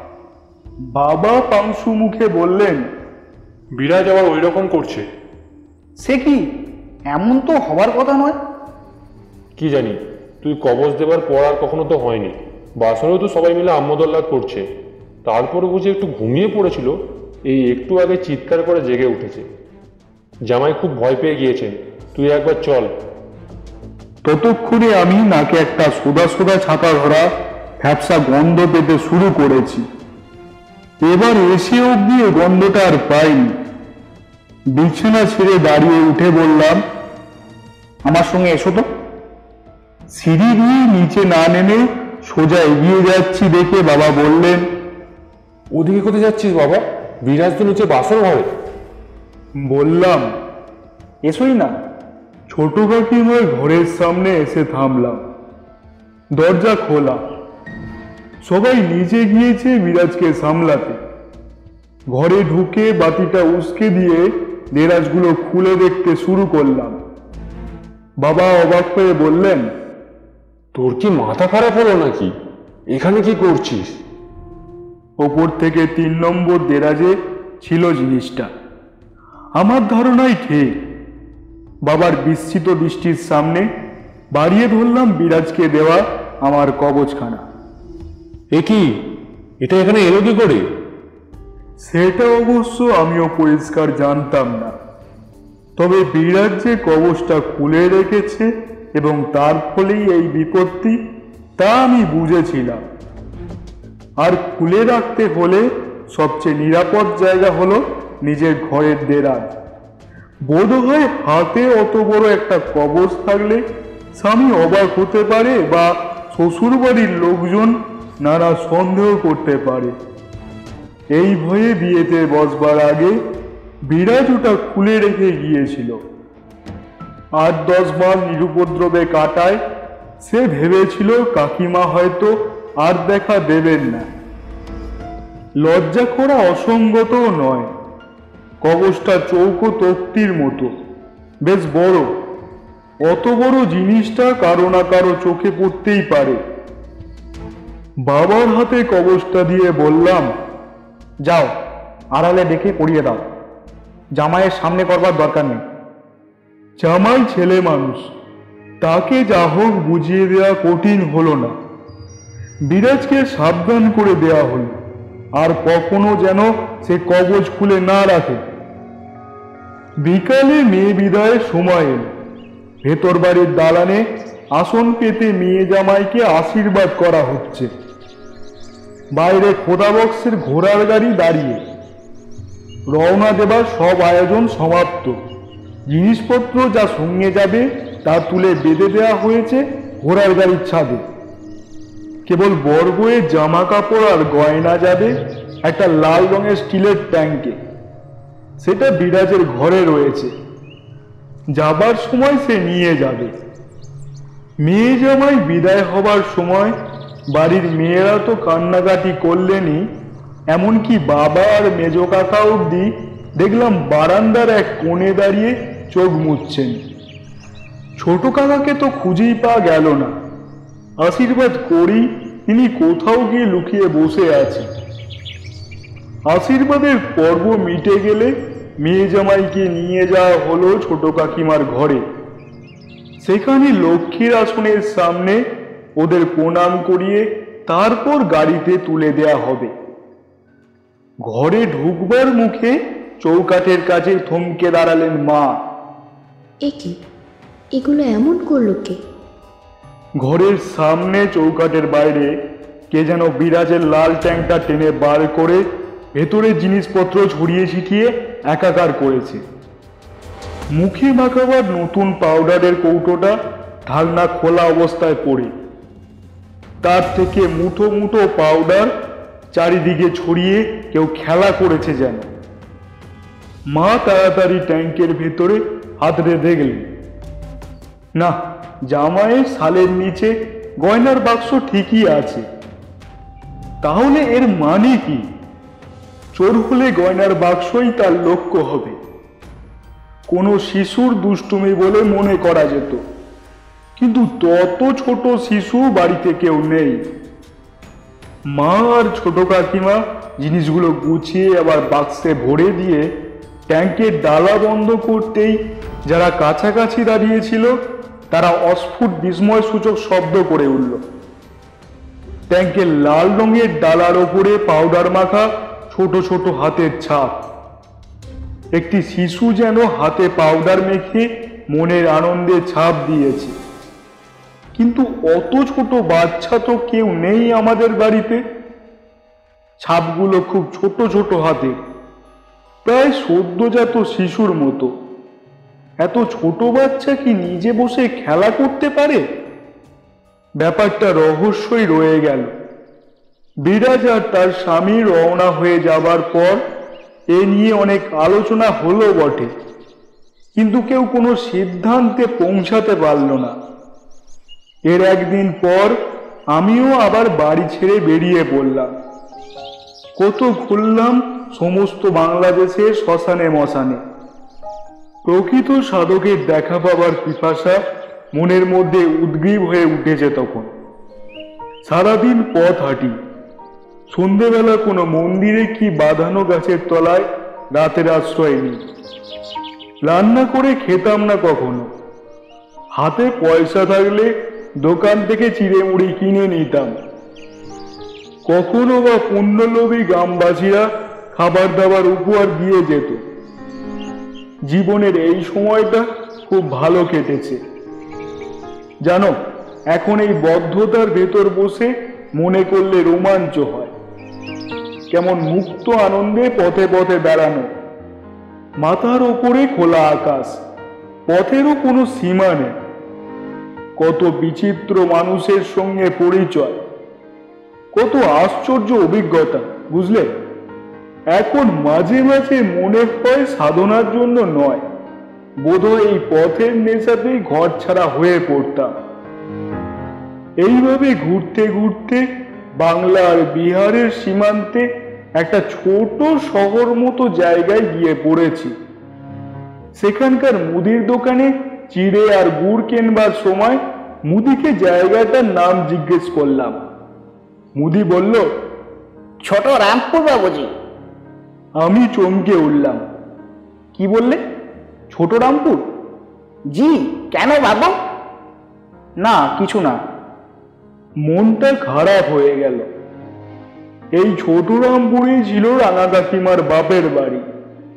বাবা পাংশু মুখে বললেন, বিরাজ আবার ওই রকম করছে। সে কি? এমন তো হবার কথা নয়। কি জানি, তুই কবচ দেবার পর আর কখনো তো হয়নি। বাসরেও তো সবাই মিলে আম্মদোল্লা করছে। তারপরে বুঝে একটু ঘুমিয়ে পড়েছিল, এই একটু আগে চিৎকার করে জেগে উঠেছে। জামাই খুব ভয় পেয়ে গিয়েছেন, তুই একবার চল। ততক্ষণে আমি নাকে একটা সোদা সোদা ছাতা ধরা ফ্যাপসা গন্ধ পেতে শুরু করেছি। এবার এসে অব্দি এ গন্ধটা আর পাইনি। বিছানা ছেড়ে দাঁড়িয়ে উঠে বললাম, আমার সঙ্গে এসো তো। সিঁড়ি দিয়ে নিচে না নেমে সোজা এগিয়ে যাচ্ছি দেখে বাবা বললেন, ওদিকে কোথায় যাচ্ছিস বাবা? বিরাজ তো নিচে বাসর ঘরে। বললাম, এসোই না। ছোট কাকিমার ঘরের সামনে এসে থামলাম। দরজা খোলা। সবাই নিচে গিয়েছে বিরাজকে সামলাতে। ঘরে ঢুকে বাতিটা উস্কে দিয়ে দেরাজগুলো খুলে দেখতে শুরু করলাম। বাবা অবাক হয়ে বললেন, তোর কি মাথা খারাপ হলো নাকি? এখানে কি করছিস? ওপর থেকে তিন নম্বর দেরাজে ছিল জিনিসটা। আমার ধারণাই ঠিক। বাবার বিস্মিত দৃষ্টির সামনে বাড়িয়ে ধরলাম বিরাজকে দেওয়া আমার কবচখানা। এ কি? এটা এখানে এলো কি করে? সেটা অবশ্য আমিও পরিষ্কার জানতাম না। তবে বিরাজ যে কবচটা খুলে রেখেছে এবং তার ফলেই এই বিপত্তি, তা আমি বুঝেছিলাম। আর খুলে রাখতে হলে সবচেয়ে নিরাপদ জায়গা হলো নিজের ঘরের দেরাজ। বোধ হয় হাতে অত বড় একটা কবচ থাকলে স্বামী অবাক হতে পারে বা শ্বশুরবাড়ির লোকজন নানা সন্দেহ করতে পারে। এই ভয়ে বিয়েতে বসবার আগে বিরাজ ওটা খুলে রেখে গিয়েছিল। আট দশ মাস নিরুপদ্রবে কাটায় সে ভেবেছিল কাকিমা হয়তো আর দেখা দেবেন না। লজ্জা করা অসঙ্গতও নয়। কবচটা চৌকো তক্তির মতো, বেশ বড়। অত বড় জিনিসটা কারো না কারো চোখে পড়তেই পারে। বাবার হাতে কবচটা দিয়ে বললাম, যাও আড়ালে ডেকে পড়িয়ে দাও। জামাইয়ের সামনে করবার দরকার নেই। জামাই ছেলে মানুষ, তাকে যা হোক বুঝিয়ে দেওয়া কঠিন হলো না। বিরাজকে সাবধান করে দেওয়া হলো, আর কখনো যেন সে কবচ খুলে না রাখে। বিকালে মেয়ে বিদায়ের সময় এলো। ভেতর বাড়ির দালানে আসন পেতে মেয়ে জামাইকে আশীর্বাদ করা হচ্ছে। বাইরে খোদা বক্সের ঘোড়ার গাড়ি দাঁড়িয়ে। রওনা দেবার সব আয়োজন সমাপ্ত। জিনিসপত্র যা সঙ্গে যাবে তা তুলে বেঁধে দেওয়া হয়েছে ঘোড়ার গাড়ির ছাদে। কেবল বর বউয়ের জামা কাপড় আর গয়না যাবে একটা লাল রঙের স্টিলের ট্যাঙ্কে। সেটা বিরাজের ঘরে রয়েছে, যাবার সময় সে নিয়ে যাবে। মেয়ে জামাই বিদায় হবার সময় বাড়ির মেয়েরা তো কান্নাকাটি করলেনই, এমনকি বাবা আর মেজ কাকা অবধি দেখলাম বারান্দার এক কোণে দাঁড়িয়ে চোখ মুছছেন। ছোট কাকাকে তো খুঁজেই পাওয়া গেল না। আশীর্বাদ করি তিনি কোথাও গিয়ে লুকিয়ে বসে আছেন। আশীর্বাদের পর্ব মিটে গেলে মেয়ে জামাইকে নিয়ে যাওয়া হলো ছোট কাকিমার ঘরে। সেখানে লক্ষ্মীর আসনের সামনে ওদের প্রণাম করিয়ে তারপর গাড়িতে তুলে দেয়া হবে। ঘরে ঢুকবার মুখে চৌকাঠের কাছে থমকে দাঁড়ালেন মা। এ কি, এগুলো এমন করলো কে? ঘরের সামনে চৌকাঠের বাইরে কে যেন বিরাজের লাল ট্যাঙ্কটা টেনে বার করে ভেতরে জিনিসপত্র ছড়িয়ে ছিটিয়ে একাকার করেছে। মুখে মাখাবার নতুন পাউডারের কৌটোটা ঢাকনা খোলা অবস্থায় পড়ে, তার থেকে মুঠো মুঠো পাউডার চারিদিকে ছড়িয়ে কেউ খেলা করেছে যেন। মা তাড়াতাড়ি ট্যাঙ্কের ভেতরে হাত রেঁধে গেলেন। না, জামাইয়ের শালের নিচে গয়নার বাক্স ঠিকই আছে। তাহলে এর মানে কি? চোর হলে গয়নার বাক্সই তার লক্ষ্য হবে। কোনো শিশুর দুষ্টুমি বলে মনে করা যেত, কিন্তু তত ছোট শিশু বাড়িতে কেউ নেই। মা আর ছোট কাকিমা জিনিসগুলো গুছিয়ে আবার বাক্সে ভরে দিয়ে ট্যাঙ্কের ডালা বন্ধ করতেই যারা কাছাকাছি দাঁড়িয়েছিল তারা অস্ফুট বিস্ময় সূচক শব্দ করে উঠল। ট্যাঙ্কের লাল রঙের ডালার ওপরে পাউডার মাখা ছোট ছোট হাতের ছাপ। একটি শিশু যেন হাতে পাউডার মেখে মনের আনন্দে ছাপ দিয়েছে। কিন্তু অত ছোট বাচ্চা তো কেউ নেই আমাদের বাড়িতে। ছাপগুলো খুব ছোট ছোট হাতে, প্রায় সদ্যজাত শিশুর মতো। এত ছোট বাচ্চা কি নিজে বসে খেলা করতে পারে? ব্যাপারটা রহস্যই রয়ে গেল। বিরাজ আর তার স্বামী রওনা হয়ে যাবার পর এ নিয়ে অনেক আলোচনা হলো বটে, কিন্তু কেউ কোনো সিদ্ধান্তে পৌঁছাতে পারল না। এর একদিন পর আমিও আবার বাড়ি ছেড়ে বেরিয়ে পড়লাম। কত ঘুরলাম সমস্ত বাংলাদেশের শ্মশানে মশানে। প্রকৃত সাধকের দেখা পাবার পিপাসা মনের মধ্যে উদ্গ্রীব হয়ে উঠেছে তখন। সারাদিন পথ হাঁটি, সন্ধেবেলা কোনো মন্দিরে কি বাঁধানো গাছের তলায় রাতের আশ্রয় নিই। রান্না করে খেতাম না কখনো। হাতে পয়সা থাকলে দোকান থেকে চিড়ে মুড়ি কিনে নিতাম। কখনো বা পুণ্যলোভী গ্রামবাসীরা খাবার দাবার উপহার দিয়ে যেত। জীবনের এই সময়টা খুব ভালো কেটেছে। জানো, এখন এই বদ্ধতার ভেতর বসে মনে করলে রোমাঞ্চ হয়। কেমন মুক্ত আনন্দে পথে পথে বেড়ানো। মাথার ওপরে খোলা আকাশ, পথেরও কোনো সীমা নেই। কত বিচিত্র মানুষের সঙ্গে পরিচয়, কত আশ্চর্য অভিজ্ঞতা, বুঝলে? এখন মাঝে মাঝে মনে হয় সাধনার জন্য নয়, বোধহয় এই পথের নেশাতেই ঘর ছাড়া হয়ে পড়তাম। এইভাবে ঘুরতে ঘুরতে বাংলা আর বিহারের সীমান্তে একটা ছোট শহর মতো জায়গায় গিয়ে পড়েছি। সেখানকার মুদির দোকানে চিড়ে আর গুড় কেনবার সময় মুদিকে জায়গাটার নাম জিজ্ঞেস করলাম। মুদি বলল, ছোট রামপুর বাবুজি। আমি চমকে উঠলাম। কি বললে? ছোট রামপুর? জি, কেন বাবু? না, কিছু না। মনটা খারাপ হয়ে গেল। এই ছোট রামপুরেই ছিল রাঙা কাকিমার বাপের বাড়ি।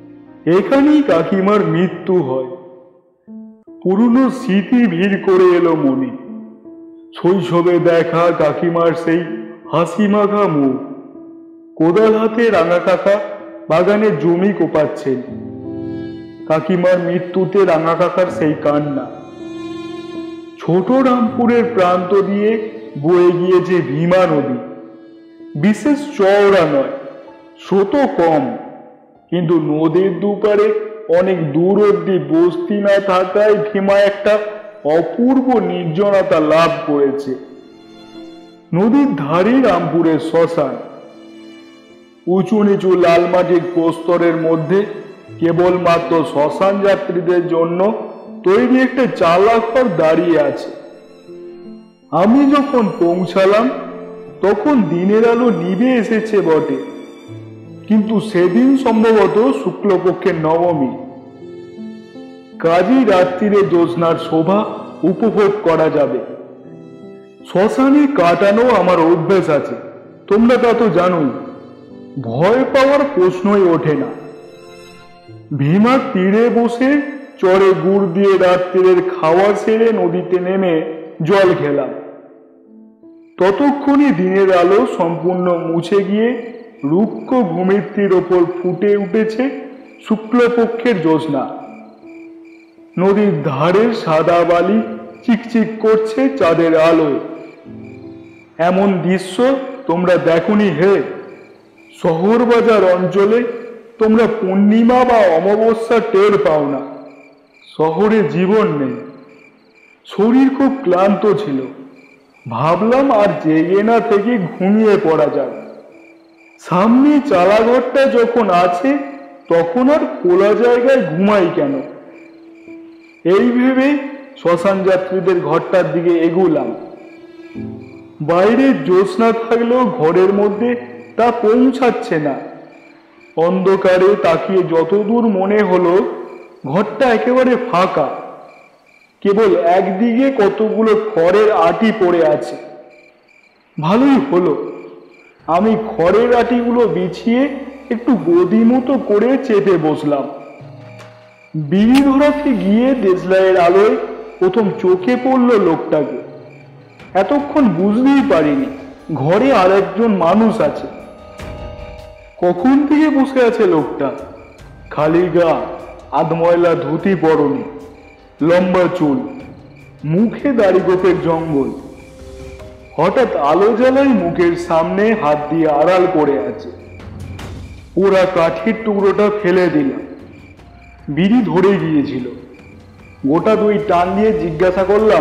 এখানেই কাকিমার মৃত্যু হয়। পুরনো স্মৃতি ভিড় করে এলো মনে। শৈশবে দেখা কাকিমার সেই হাসি মাখা মুখ। কোদাল হাতে রাঙা কাকা বাগানে জমি কোপাচ্ছেন। কাকিমার মৃত্যুতে রাঙা কাকার সেই কান্না। ছোট রামপুরের প্রান্ত দিয়ে বয়ে গিয়েছে ভীমা নদী। বিশেষ চওড়া নয়, স্রোত কম, কিন্তু নদীর দুপারে অনেক দূর অব্দি বস্তি না থাকায় ভীমা একটা অপূর্ব নির্জনতা লাভ করেছে। নদীর ধারে রামপুরের শ্মশান। উঁচু নিচু লাল মাটির প্রস্তরের মধ্যে কেবলমাত্র শ্মশান যাত্রীদের জন্য তৈরি একটা চালা ঘর দাঁড়িয়ে আছে। আমি যখন পৌঁছালাম তখন দিনের আলো নিভে এসেছে বটে, কিন্তু সেদিন সম্ভবত শুক্লপক্ষের নবমী। কাজী রাত্রিরে জ্যোৎস্নার শোভা উপভোগ করা যাবে। শ্মশানে কাটানো আমার অভ্যেস আছে, তোমরা তা তো জানোই। ভয় পাওয়ার প্রশ্নই ওঠে না। ভীমার তীরে বসে চরে গুড় দিয়ে রাত্রিরের খাওয়া সেরে নদীতে নেমে জল খেলাম। ততক্ষণে দিনের আলো সম্পূর্ণ মুছে গিয়ে রুক্ষ ভূমির ওপর ফুটে উঠেছে শুক্লপক্ষের জ্যোৎস্না। নদীর ধারের সাদা বালি চিকচিক করছে চাঁদের আলোয়। এমন দৃশ্য তোমরা দেখোনি হে? শহর বাজার অঞ্চলে তোমরা পূর্ণিমা বা অমাবস্যা টের পাও না। শহরে জীবন নেই। শরীর খুব ক্লান্ত ছিল, ভাবলাম আর জেগে না থেকে ঘুমিয়ে পড়া যাক। সামনে চালাঘরটা যখন আছে তখন আর খোলা জায়গায় ঘুমাই কেন, এই ভেবে শ্মশান যাত্রীদের ঘরটার দিকে এগুলাম। বাইরে জ্যোৎস্না থাকলেও ঘরের মধ্যে তা পৌঁছাচ্ছে না। অন্ধকারে তাকিয়ে যতদূর মনে হলো ঘরটা একেবারে ফাঁকা। কেবল একদিকে কতগুলো খড়ের আটি পড়ে আছে। ভালোই হলো, আমি খড়ের আটিগুলো বিছিয়ে একটু গদি মতো করে চেপে বসলাম। বিড়ি ধরাতে গিয়ে দেশলাইয়ের আলোয় প্রথম চোখে পড়ল লোকটাকে। এতক্ষণ বুঝতেই পারিনি ঘরে আর একজন মানুষ আছে। কখন থেকে বসে আছে লোকটা? খালি গা, আধময়লা ধুতি পরনে, লম্বা চুল, মুখে দাড়ি গোপের জঙ্গল। হঠাৎ আলো জ্বালায় মুখের সামনে হাত দিয়ে আড়াল করে আছে। ওরা কাঠের টুকরোটা ফেলে দিলাম। বিড়ি ধরে গিয়েছিল। গোটা দুই টান দিয়ে জিজ্ঞাসা করলাম,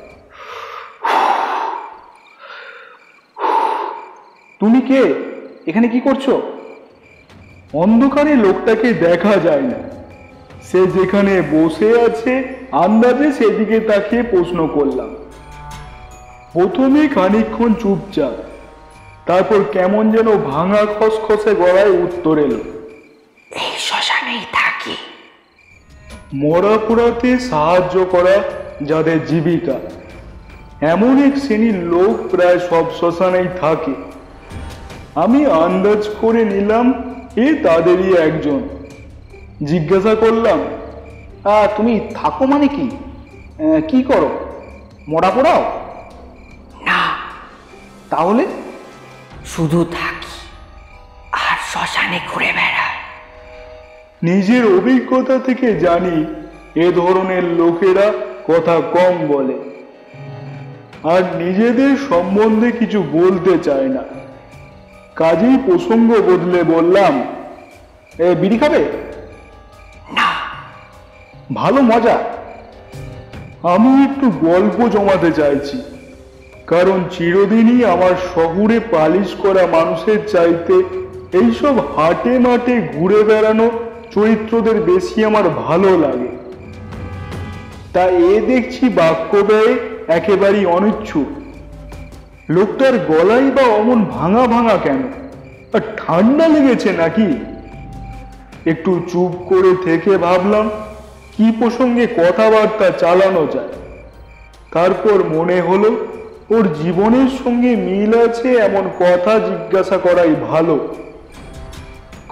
তুমি কে? এখানে কি করছো? অন্ধকারে লোকটাকে দেখা যায় না। সে যেখানে বসে আছে আন্দাজে সেদিকে তাকিয়ে প্রশ্ন করলাম। প্রথমে খানিকক্ষণ চুপচাপ, তারপর কেমন যেন ভাঙা খসখসে গলায় উত্তর এলো, এই শ্মশানেই থাকি। মরা পোড়াতে সাহায্য করা যাদের জীবিকা, এমন এক শ্রেণীর লোক প্রায় সব শ্মশানেই থাকে। আমি আন্দাজ করে নিলাম এ তাদেরই একজন। জিজ্ঞাসা করলাম, আহ তুমি থাকো মানে কি? কি করো? মরা পোড়াও? না। তাহলে? শুধু থাকি আর শ্মশানে ঘুরে বেড়াই। নিজের অভিজ্ঞতা থেকে জানি এ ধরনের লোকেরা কথা কম বলে আর নিজেদের সম্বন্ধে কিছু বলতে চায় না। কাজেই প্রসঙ্গ বদলে বললাম, এ বিড়ি খাবে? না। ভালো মজা। আমি একটু গল্প জমাতে চাইছি, কারণ চিরদিনই আমার শহুরে পালিশ করা মানুষের চাইতে এইসব হাটে মাঠে ঘুরে বেড়ানো চরিত্রদের বেশি আমার ভালো লাগে। তা এ দেখছি বাক্য ব্যয়ে একেবারেই অনিচ্ছুক। লোকটার গলাই বা অমন ভাঙা ভাঙা কেন? আর ঠান্ডা লেগেছে নাকি? একটু চুপ করে থেকে ভাবলাম কি প্রসঙ্গে কথাবার্তা চালানো যায়। তারপর মনে হলো ওর জীবনের সঙ্গে মিল আছে এমন কথা জিজ্ঞাসা করাই ভালো।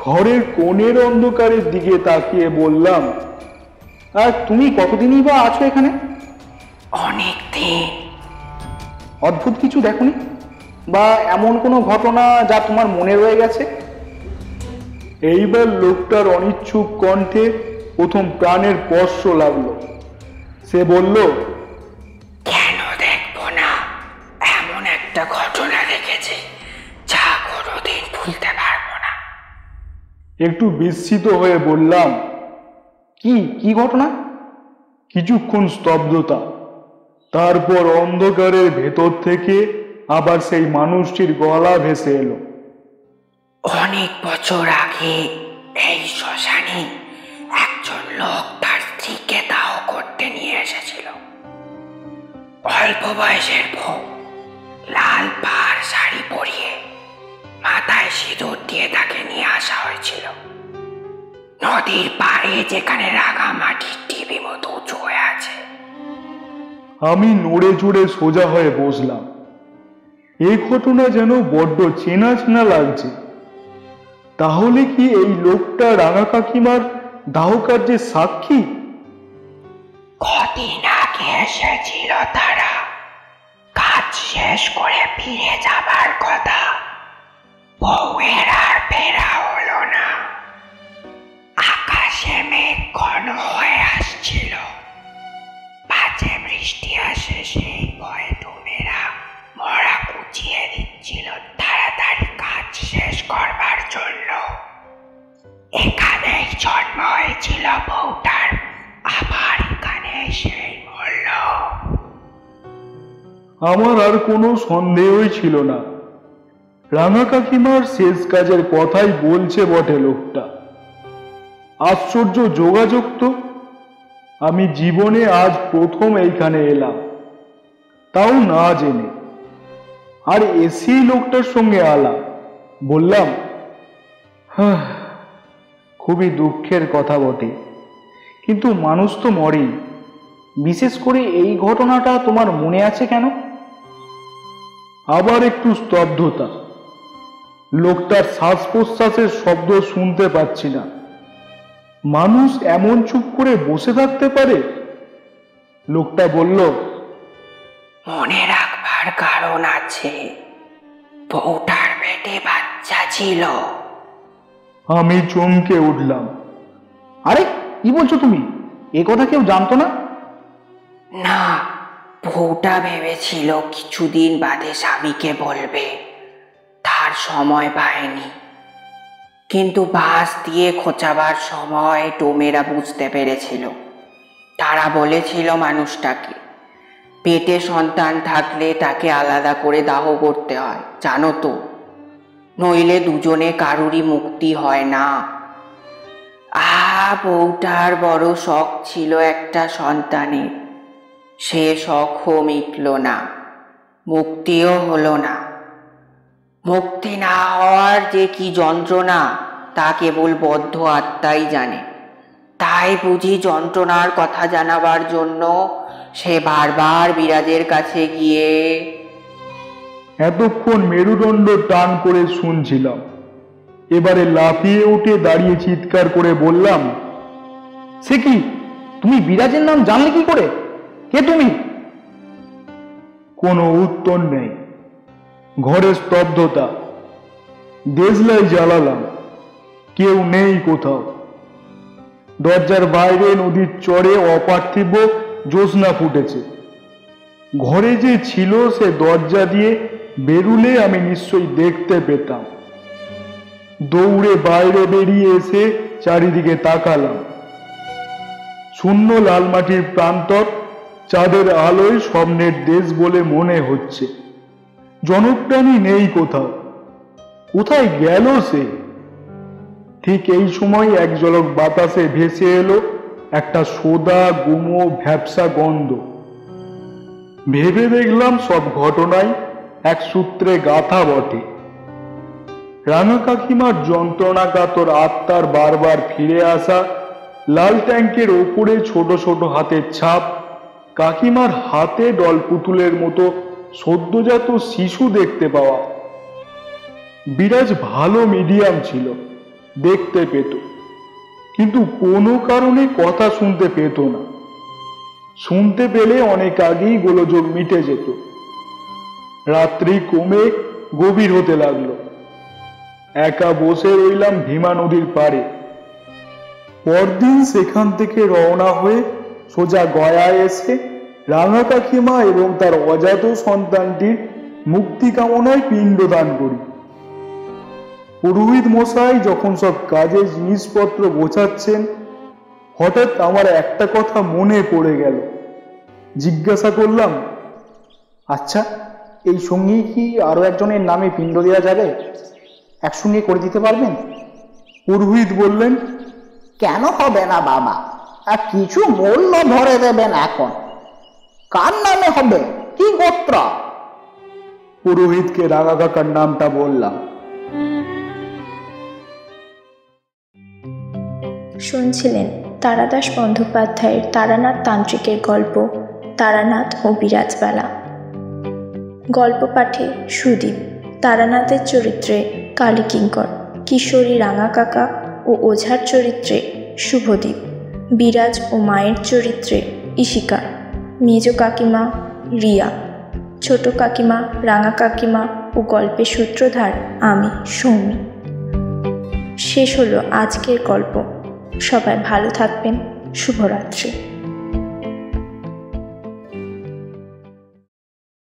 ঘরের কোণের অন্ধকারের দিকে তাকিয়ে বললাম, আর তুমি কতদিনই বা আছো এখানে? অনেক দিন। অদ্ভুত কিছু দেখোনি, বা এমন কোনো ঘটনা যা তোমার মনে রয়ে গেছে? এইবার লোকটার অনিচ্ছুক কণ্ঠে প্রথম প্রাণের স্পর্শ লাগলো। সে বলল, কেন দেখবো না? এমন একটা ঘটনা দেখেছি যা কোনোদিন ভুলতে পারবো না। একটু বিস্মিত হয়ে বললাম, কি কি ঘটনা? কিছুক্ষণ স্তব্ধতা, তারপর অন্ধকারের ভেতর থেকে আবার সেই মানুষটির গলা ভেসে এলো। অনেক বছর আগে এই শ্মশানে একজন লোক তার স্ত্রীকে দাহ করতে নিয়ে এসেছিল। অল্প বয়সের বউ, লাল পাড় শাড়ি পরিয়ে মাথায় সিঁদুর দিয়ে তাকে নিয়ে আসা হয়েছিল। নদীর পাড়ে যেখানে রাঙা মাটির টিভি মতো উঁচু হয়ে আছে। আমি নড়ে চড়ে সোজা হয়ে বসলাম। এই ঘটনা যেন বড্ড চেনা চেনা লাগছে। তাহলে কি এই লোকটা রাঙা কাকিমার দাহ কার্যের সাক্ষী? কদিন আগে এসেছিল তারা, কাজ শেষ করে ফিরে যাবার কথা। বউয়ের আর ফেরা হলো না। আকাশে মেঘ ঘন হয়ে আসছিল। বাজে বৃষ্টি আসে সেই ভয়ে ডুমেরা মরা কুচিয়ে দিচ্ছিল তাড়াতাড়ি কাজ শেষ করবার জন্য। এখানেই জন্ম হয়েছিল বউটার, আবার এখানে সেই মরল। আমার আর কোনো সন্দেহই ছিল না। রাঙা কাকিমার শেষ কাজের কথাই বলছে বটে লোকটা। আশ্চর্য যোগাযোগ তো। আমি জীবনে আজ প্রথম এইখানে এলাম, তাও না জেনে। আর এসেই লোকটার সঙ্গে আলাপ। বললাম, হ্যাঁ, খুবই দুঃখের কথা বটে, কিন্তু মানুষ তো মরেই। বিশেষ করে এই ঘটনাটা তোমার মনে আছে কেন? আবার একটু স্তব্ধতা। লোকটার শ্বাস প্রশ্বাসের শব্দ শুনতে পাচ্ছি না। মানুষ এমন চুপ করে বসে থাকতে পারে? লোকটা বলল, মনে রাখবার কারণ আছে। বউটার পেটে বাচ্চা ছিল। আমি চমকে উঠলাম। আরে কি বলছো তুমি? এ কথা কেউ জানতো না? না, বউটা ভেবেছিল কিছুদিন বাদে স্বামীকে বলবে, তার সময় পায়নি। কিন্তু বাঁশ দিয়ে খোঁচাবার সময় ডোমেরা বুঝতে পেরেছিল। তারা বলেছিল মানুষটাকে, পেটে সন্তান থাকলে তাকে আলাদা করে দাহ করতে হয়, জানো তো, নইলে দুজনে কারুরই মুক্তি হয় না। আহ বউটার বড় শখ ছিল একটা সন্তানের। সে শখও মিটল না, মুক্তিও হলো না। মুক্তি না হওয়ার যে কি যন্ত্রণা তা কেবল বদ্ধ আত্মাই জানে। তাই বুঝি যন্ত্রণার কথা জানাবার জন্য সে বারবার বিরাজের কাছে গিয়ে। এতক্ষণ মেরুদণ্ড টান করে শুনছিলাম। এবারে লাফিয়ে উঠে দাঁড়িয়ে চিৎকার করে বললাম, সে কি, তুমি বিরাজের নাম জানলে কি করে? কে তুমি? কোনো উত্তর নেই। ঘরে স্তব্ধতা। দেশলাই জ্বালালাম, কেউ নেই কোথাও। দরজার বাইরে নদীর চরে অপার্থিব জ্যোৎস্না ফুটেছে। ঘরে যে ছিল সে দরজা দিয়ে বেরুলে আমি নিশ্চয়ই দেখতে পেতাম। দৌড়ে বাইরে বেরিয়ে এসে চারিদিকে তাকালাম। শূন্য লাল মাটির প্রান্তর, চাঁদের আলোয় স্বপ্নের দেশ বলে মনে হচ্ছে। জনপ্রাণী নেই কোথাও। কোথায় গেল সে? ঠিক এই সময় এক ঝলক বাতাসে ভেসে এলো একটা সোদা গুমো ভ্যাপসা গন্ধ। ভেবে দেখলাম সব ঘটনাই এক সূত্রে গাথা বটে। রাঙা কাকিমার যন্ত্রণাকাতর আত্মার বারবার ফিরে আসা, লাল ট্যাঙ্কের ওপরে ছোট ছোট হাতের ছাপ, কাকিমার হাতে ডল পুতুলের মতো সদ্যজাত শিশু দেখতে পাওয়া। বিরাজ ভালো মিডিয়াম ছিল, দেখতে পেত, কিন্তু কোনো কারণে কথা শুনতে পেত না। শুনতে পেলে অনেক আগেই গোলযোগ মিটে যেত। রাত্রি কমে গভীর হতে লাগলো। একা বসে রইলাম ভীমা নদীর পাড়ে। পরদিন সেখান থেকে রওনা হয়ে সোজা গয়ায় এসে রাঙা কাকিমা এবং তার অজাত সন্তানটির মুক্তি কামনায় পিণ্ডদান করি। পুরোহিত মশাই যখন সব কাজে জিনিসপত্র গোছাচ্ছেন, হঠাৎ আমার একটা কথা মনে পড়ে গেল। জিজ্ঞাসা করলাম, আচ্ছা, এই সঙ্গেই কি আরো একজনের নামে পিণ্ড দেওয়া যাবে? একসঙ্গে করে দিতে পারবেন? পুরোহিত বললেন, কেন হবে না বাবা, আর কিছু মূল্য ভরে দেবেন। এখন কার নামে হবে, কি গোত্র? পুরোহিতকে রাঙা কাকার নামটা বললাম। শুনছিলেন তারাদাস বন্দ্যোপাধ্যায়ের তারানাথ তান্ত্রিকের গল্প তারানাথ ও বিরাজবালা। গল্প পাঠে সুদীপ, তারানাথের চরিত্রে কালী কিঙ্কর, কিশোরী রাঙা কাকা ও ওঝার চরিত্রে শুভদীপ, বিরাজ ও মায়ের চরিত্রে ইশিকা, মেজ কাকিমা রিয়া, ছোট কাকিমা রাঙা কাকিমা ও গল্পের সূত্রধার আমি সৌমি। শেষ হলো আজকের গল্প। সবাই ভালো থাকবেন। শুভরাত্রি।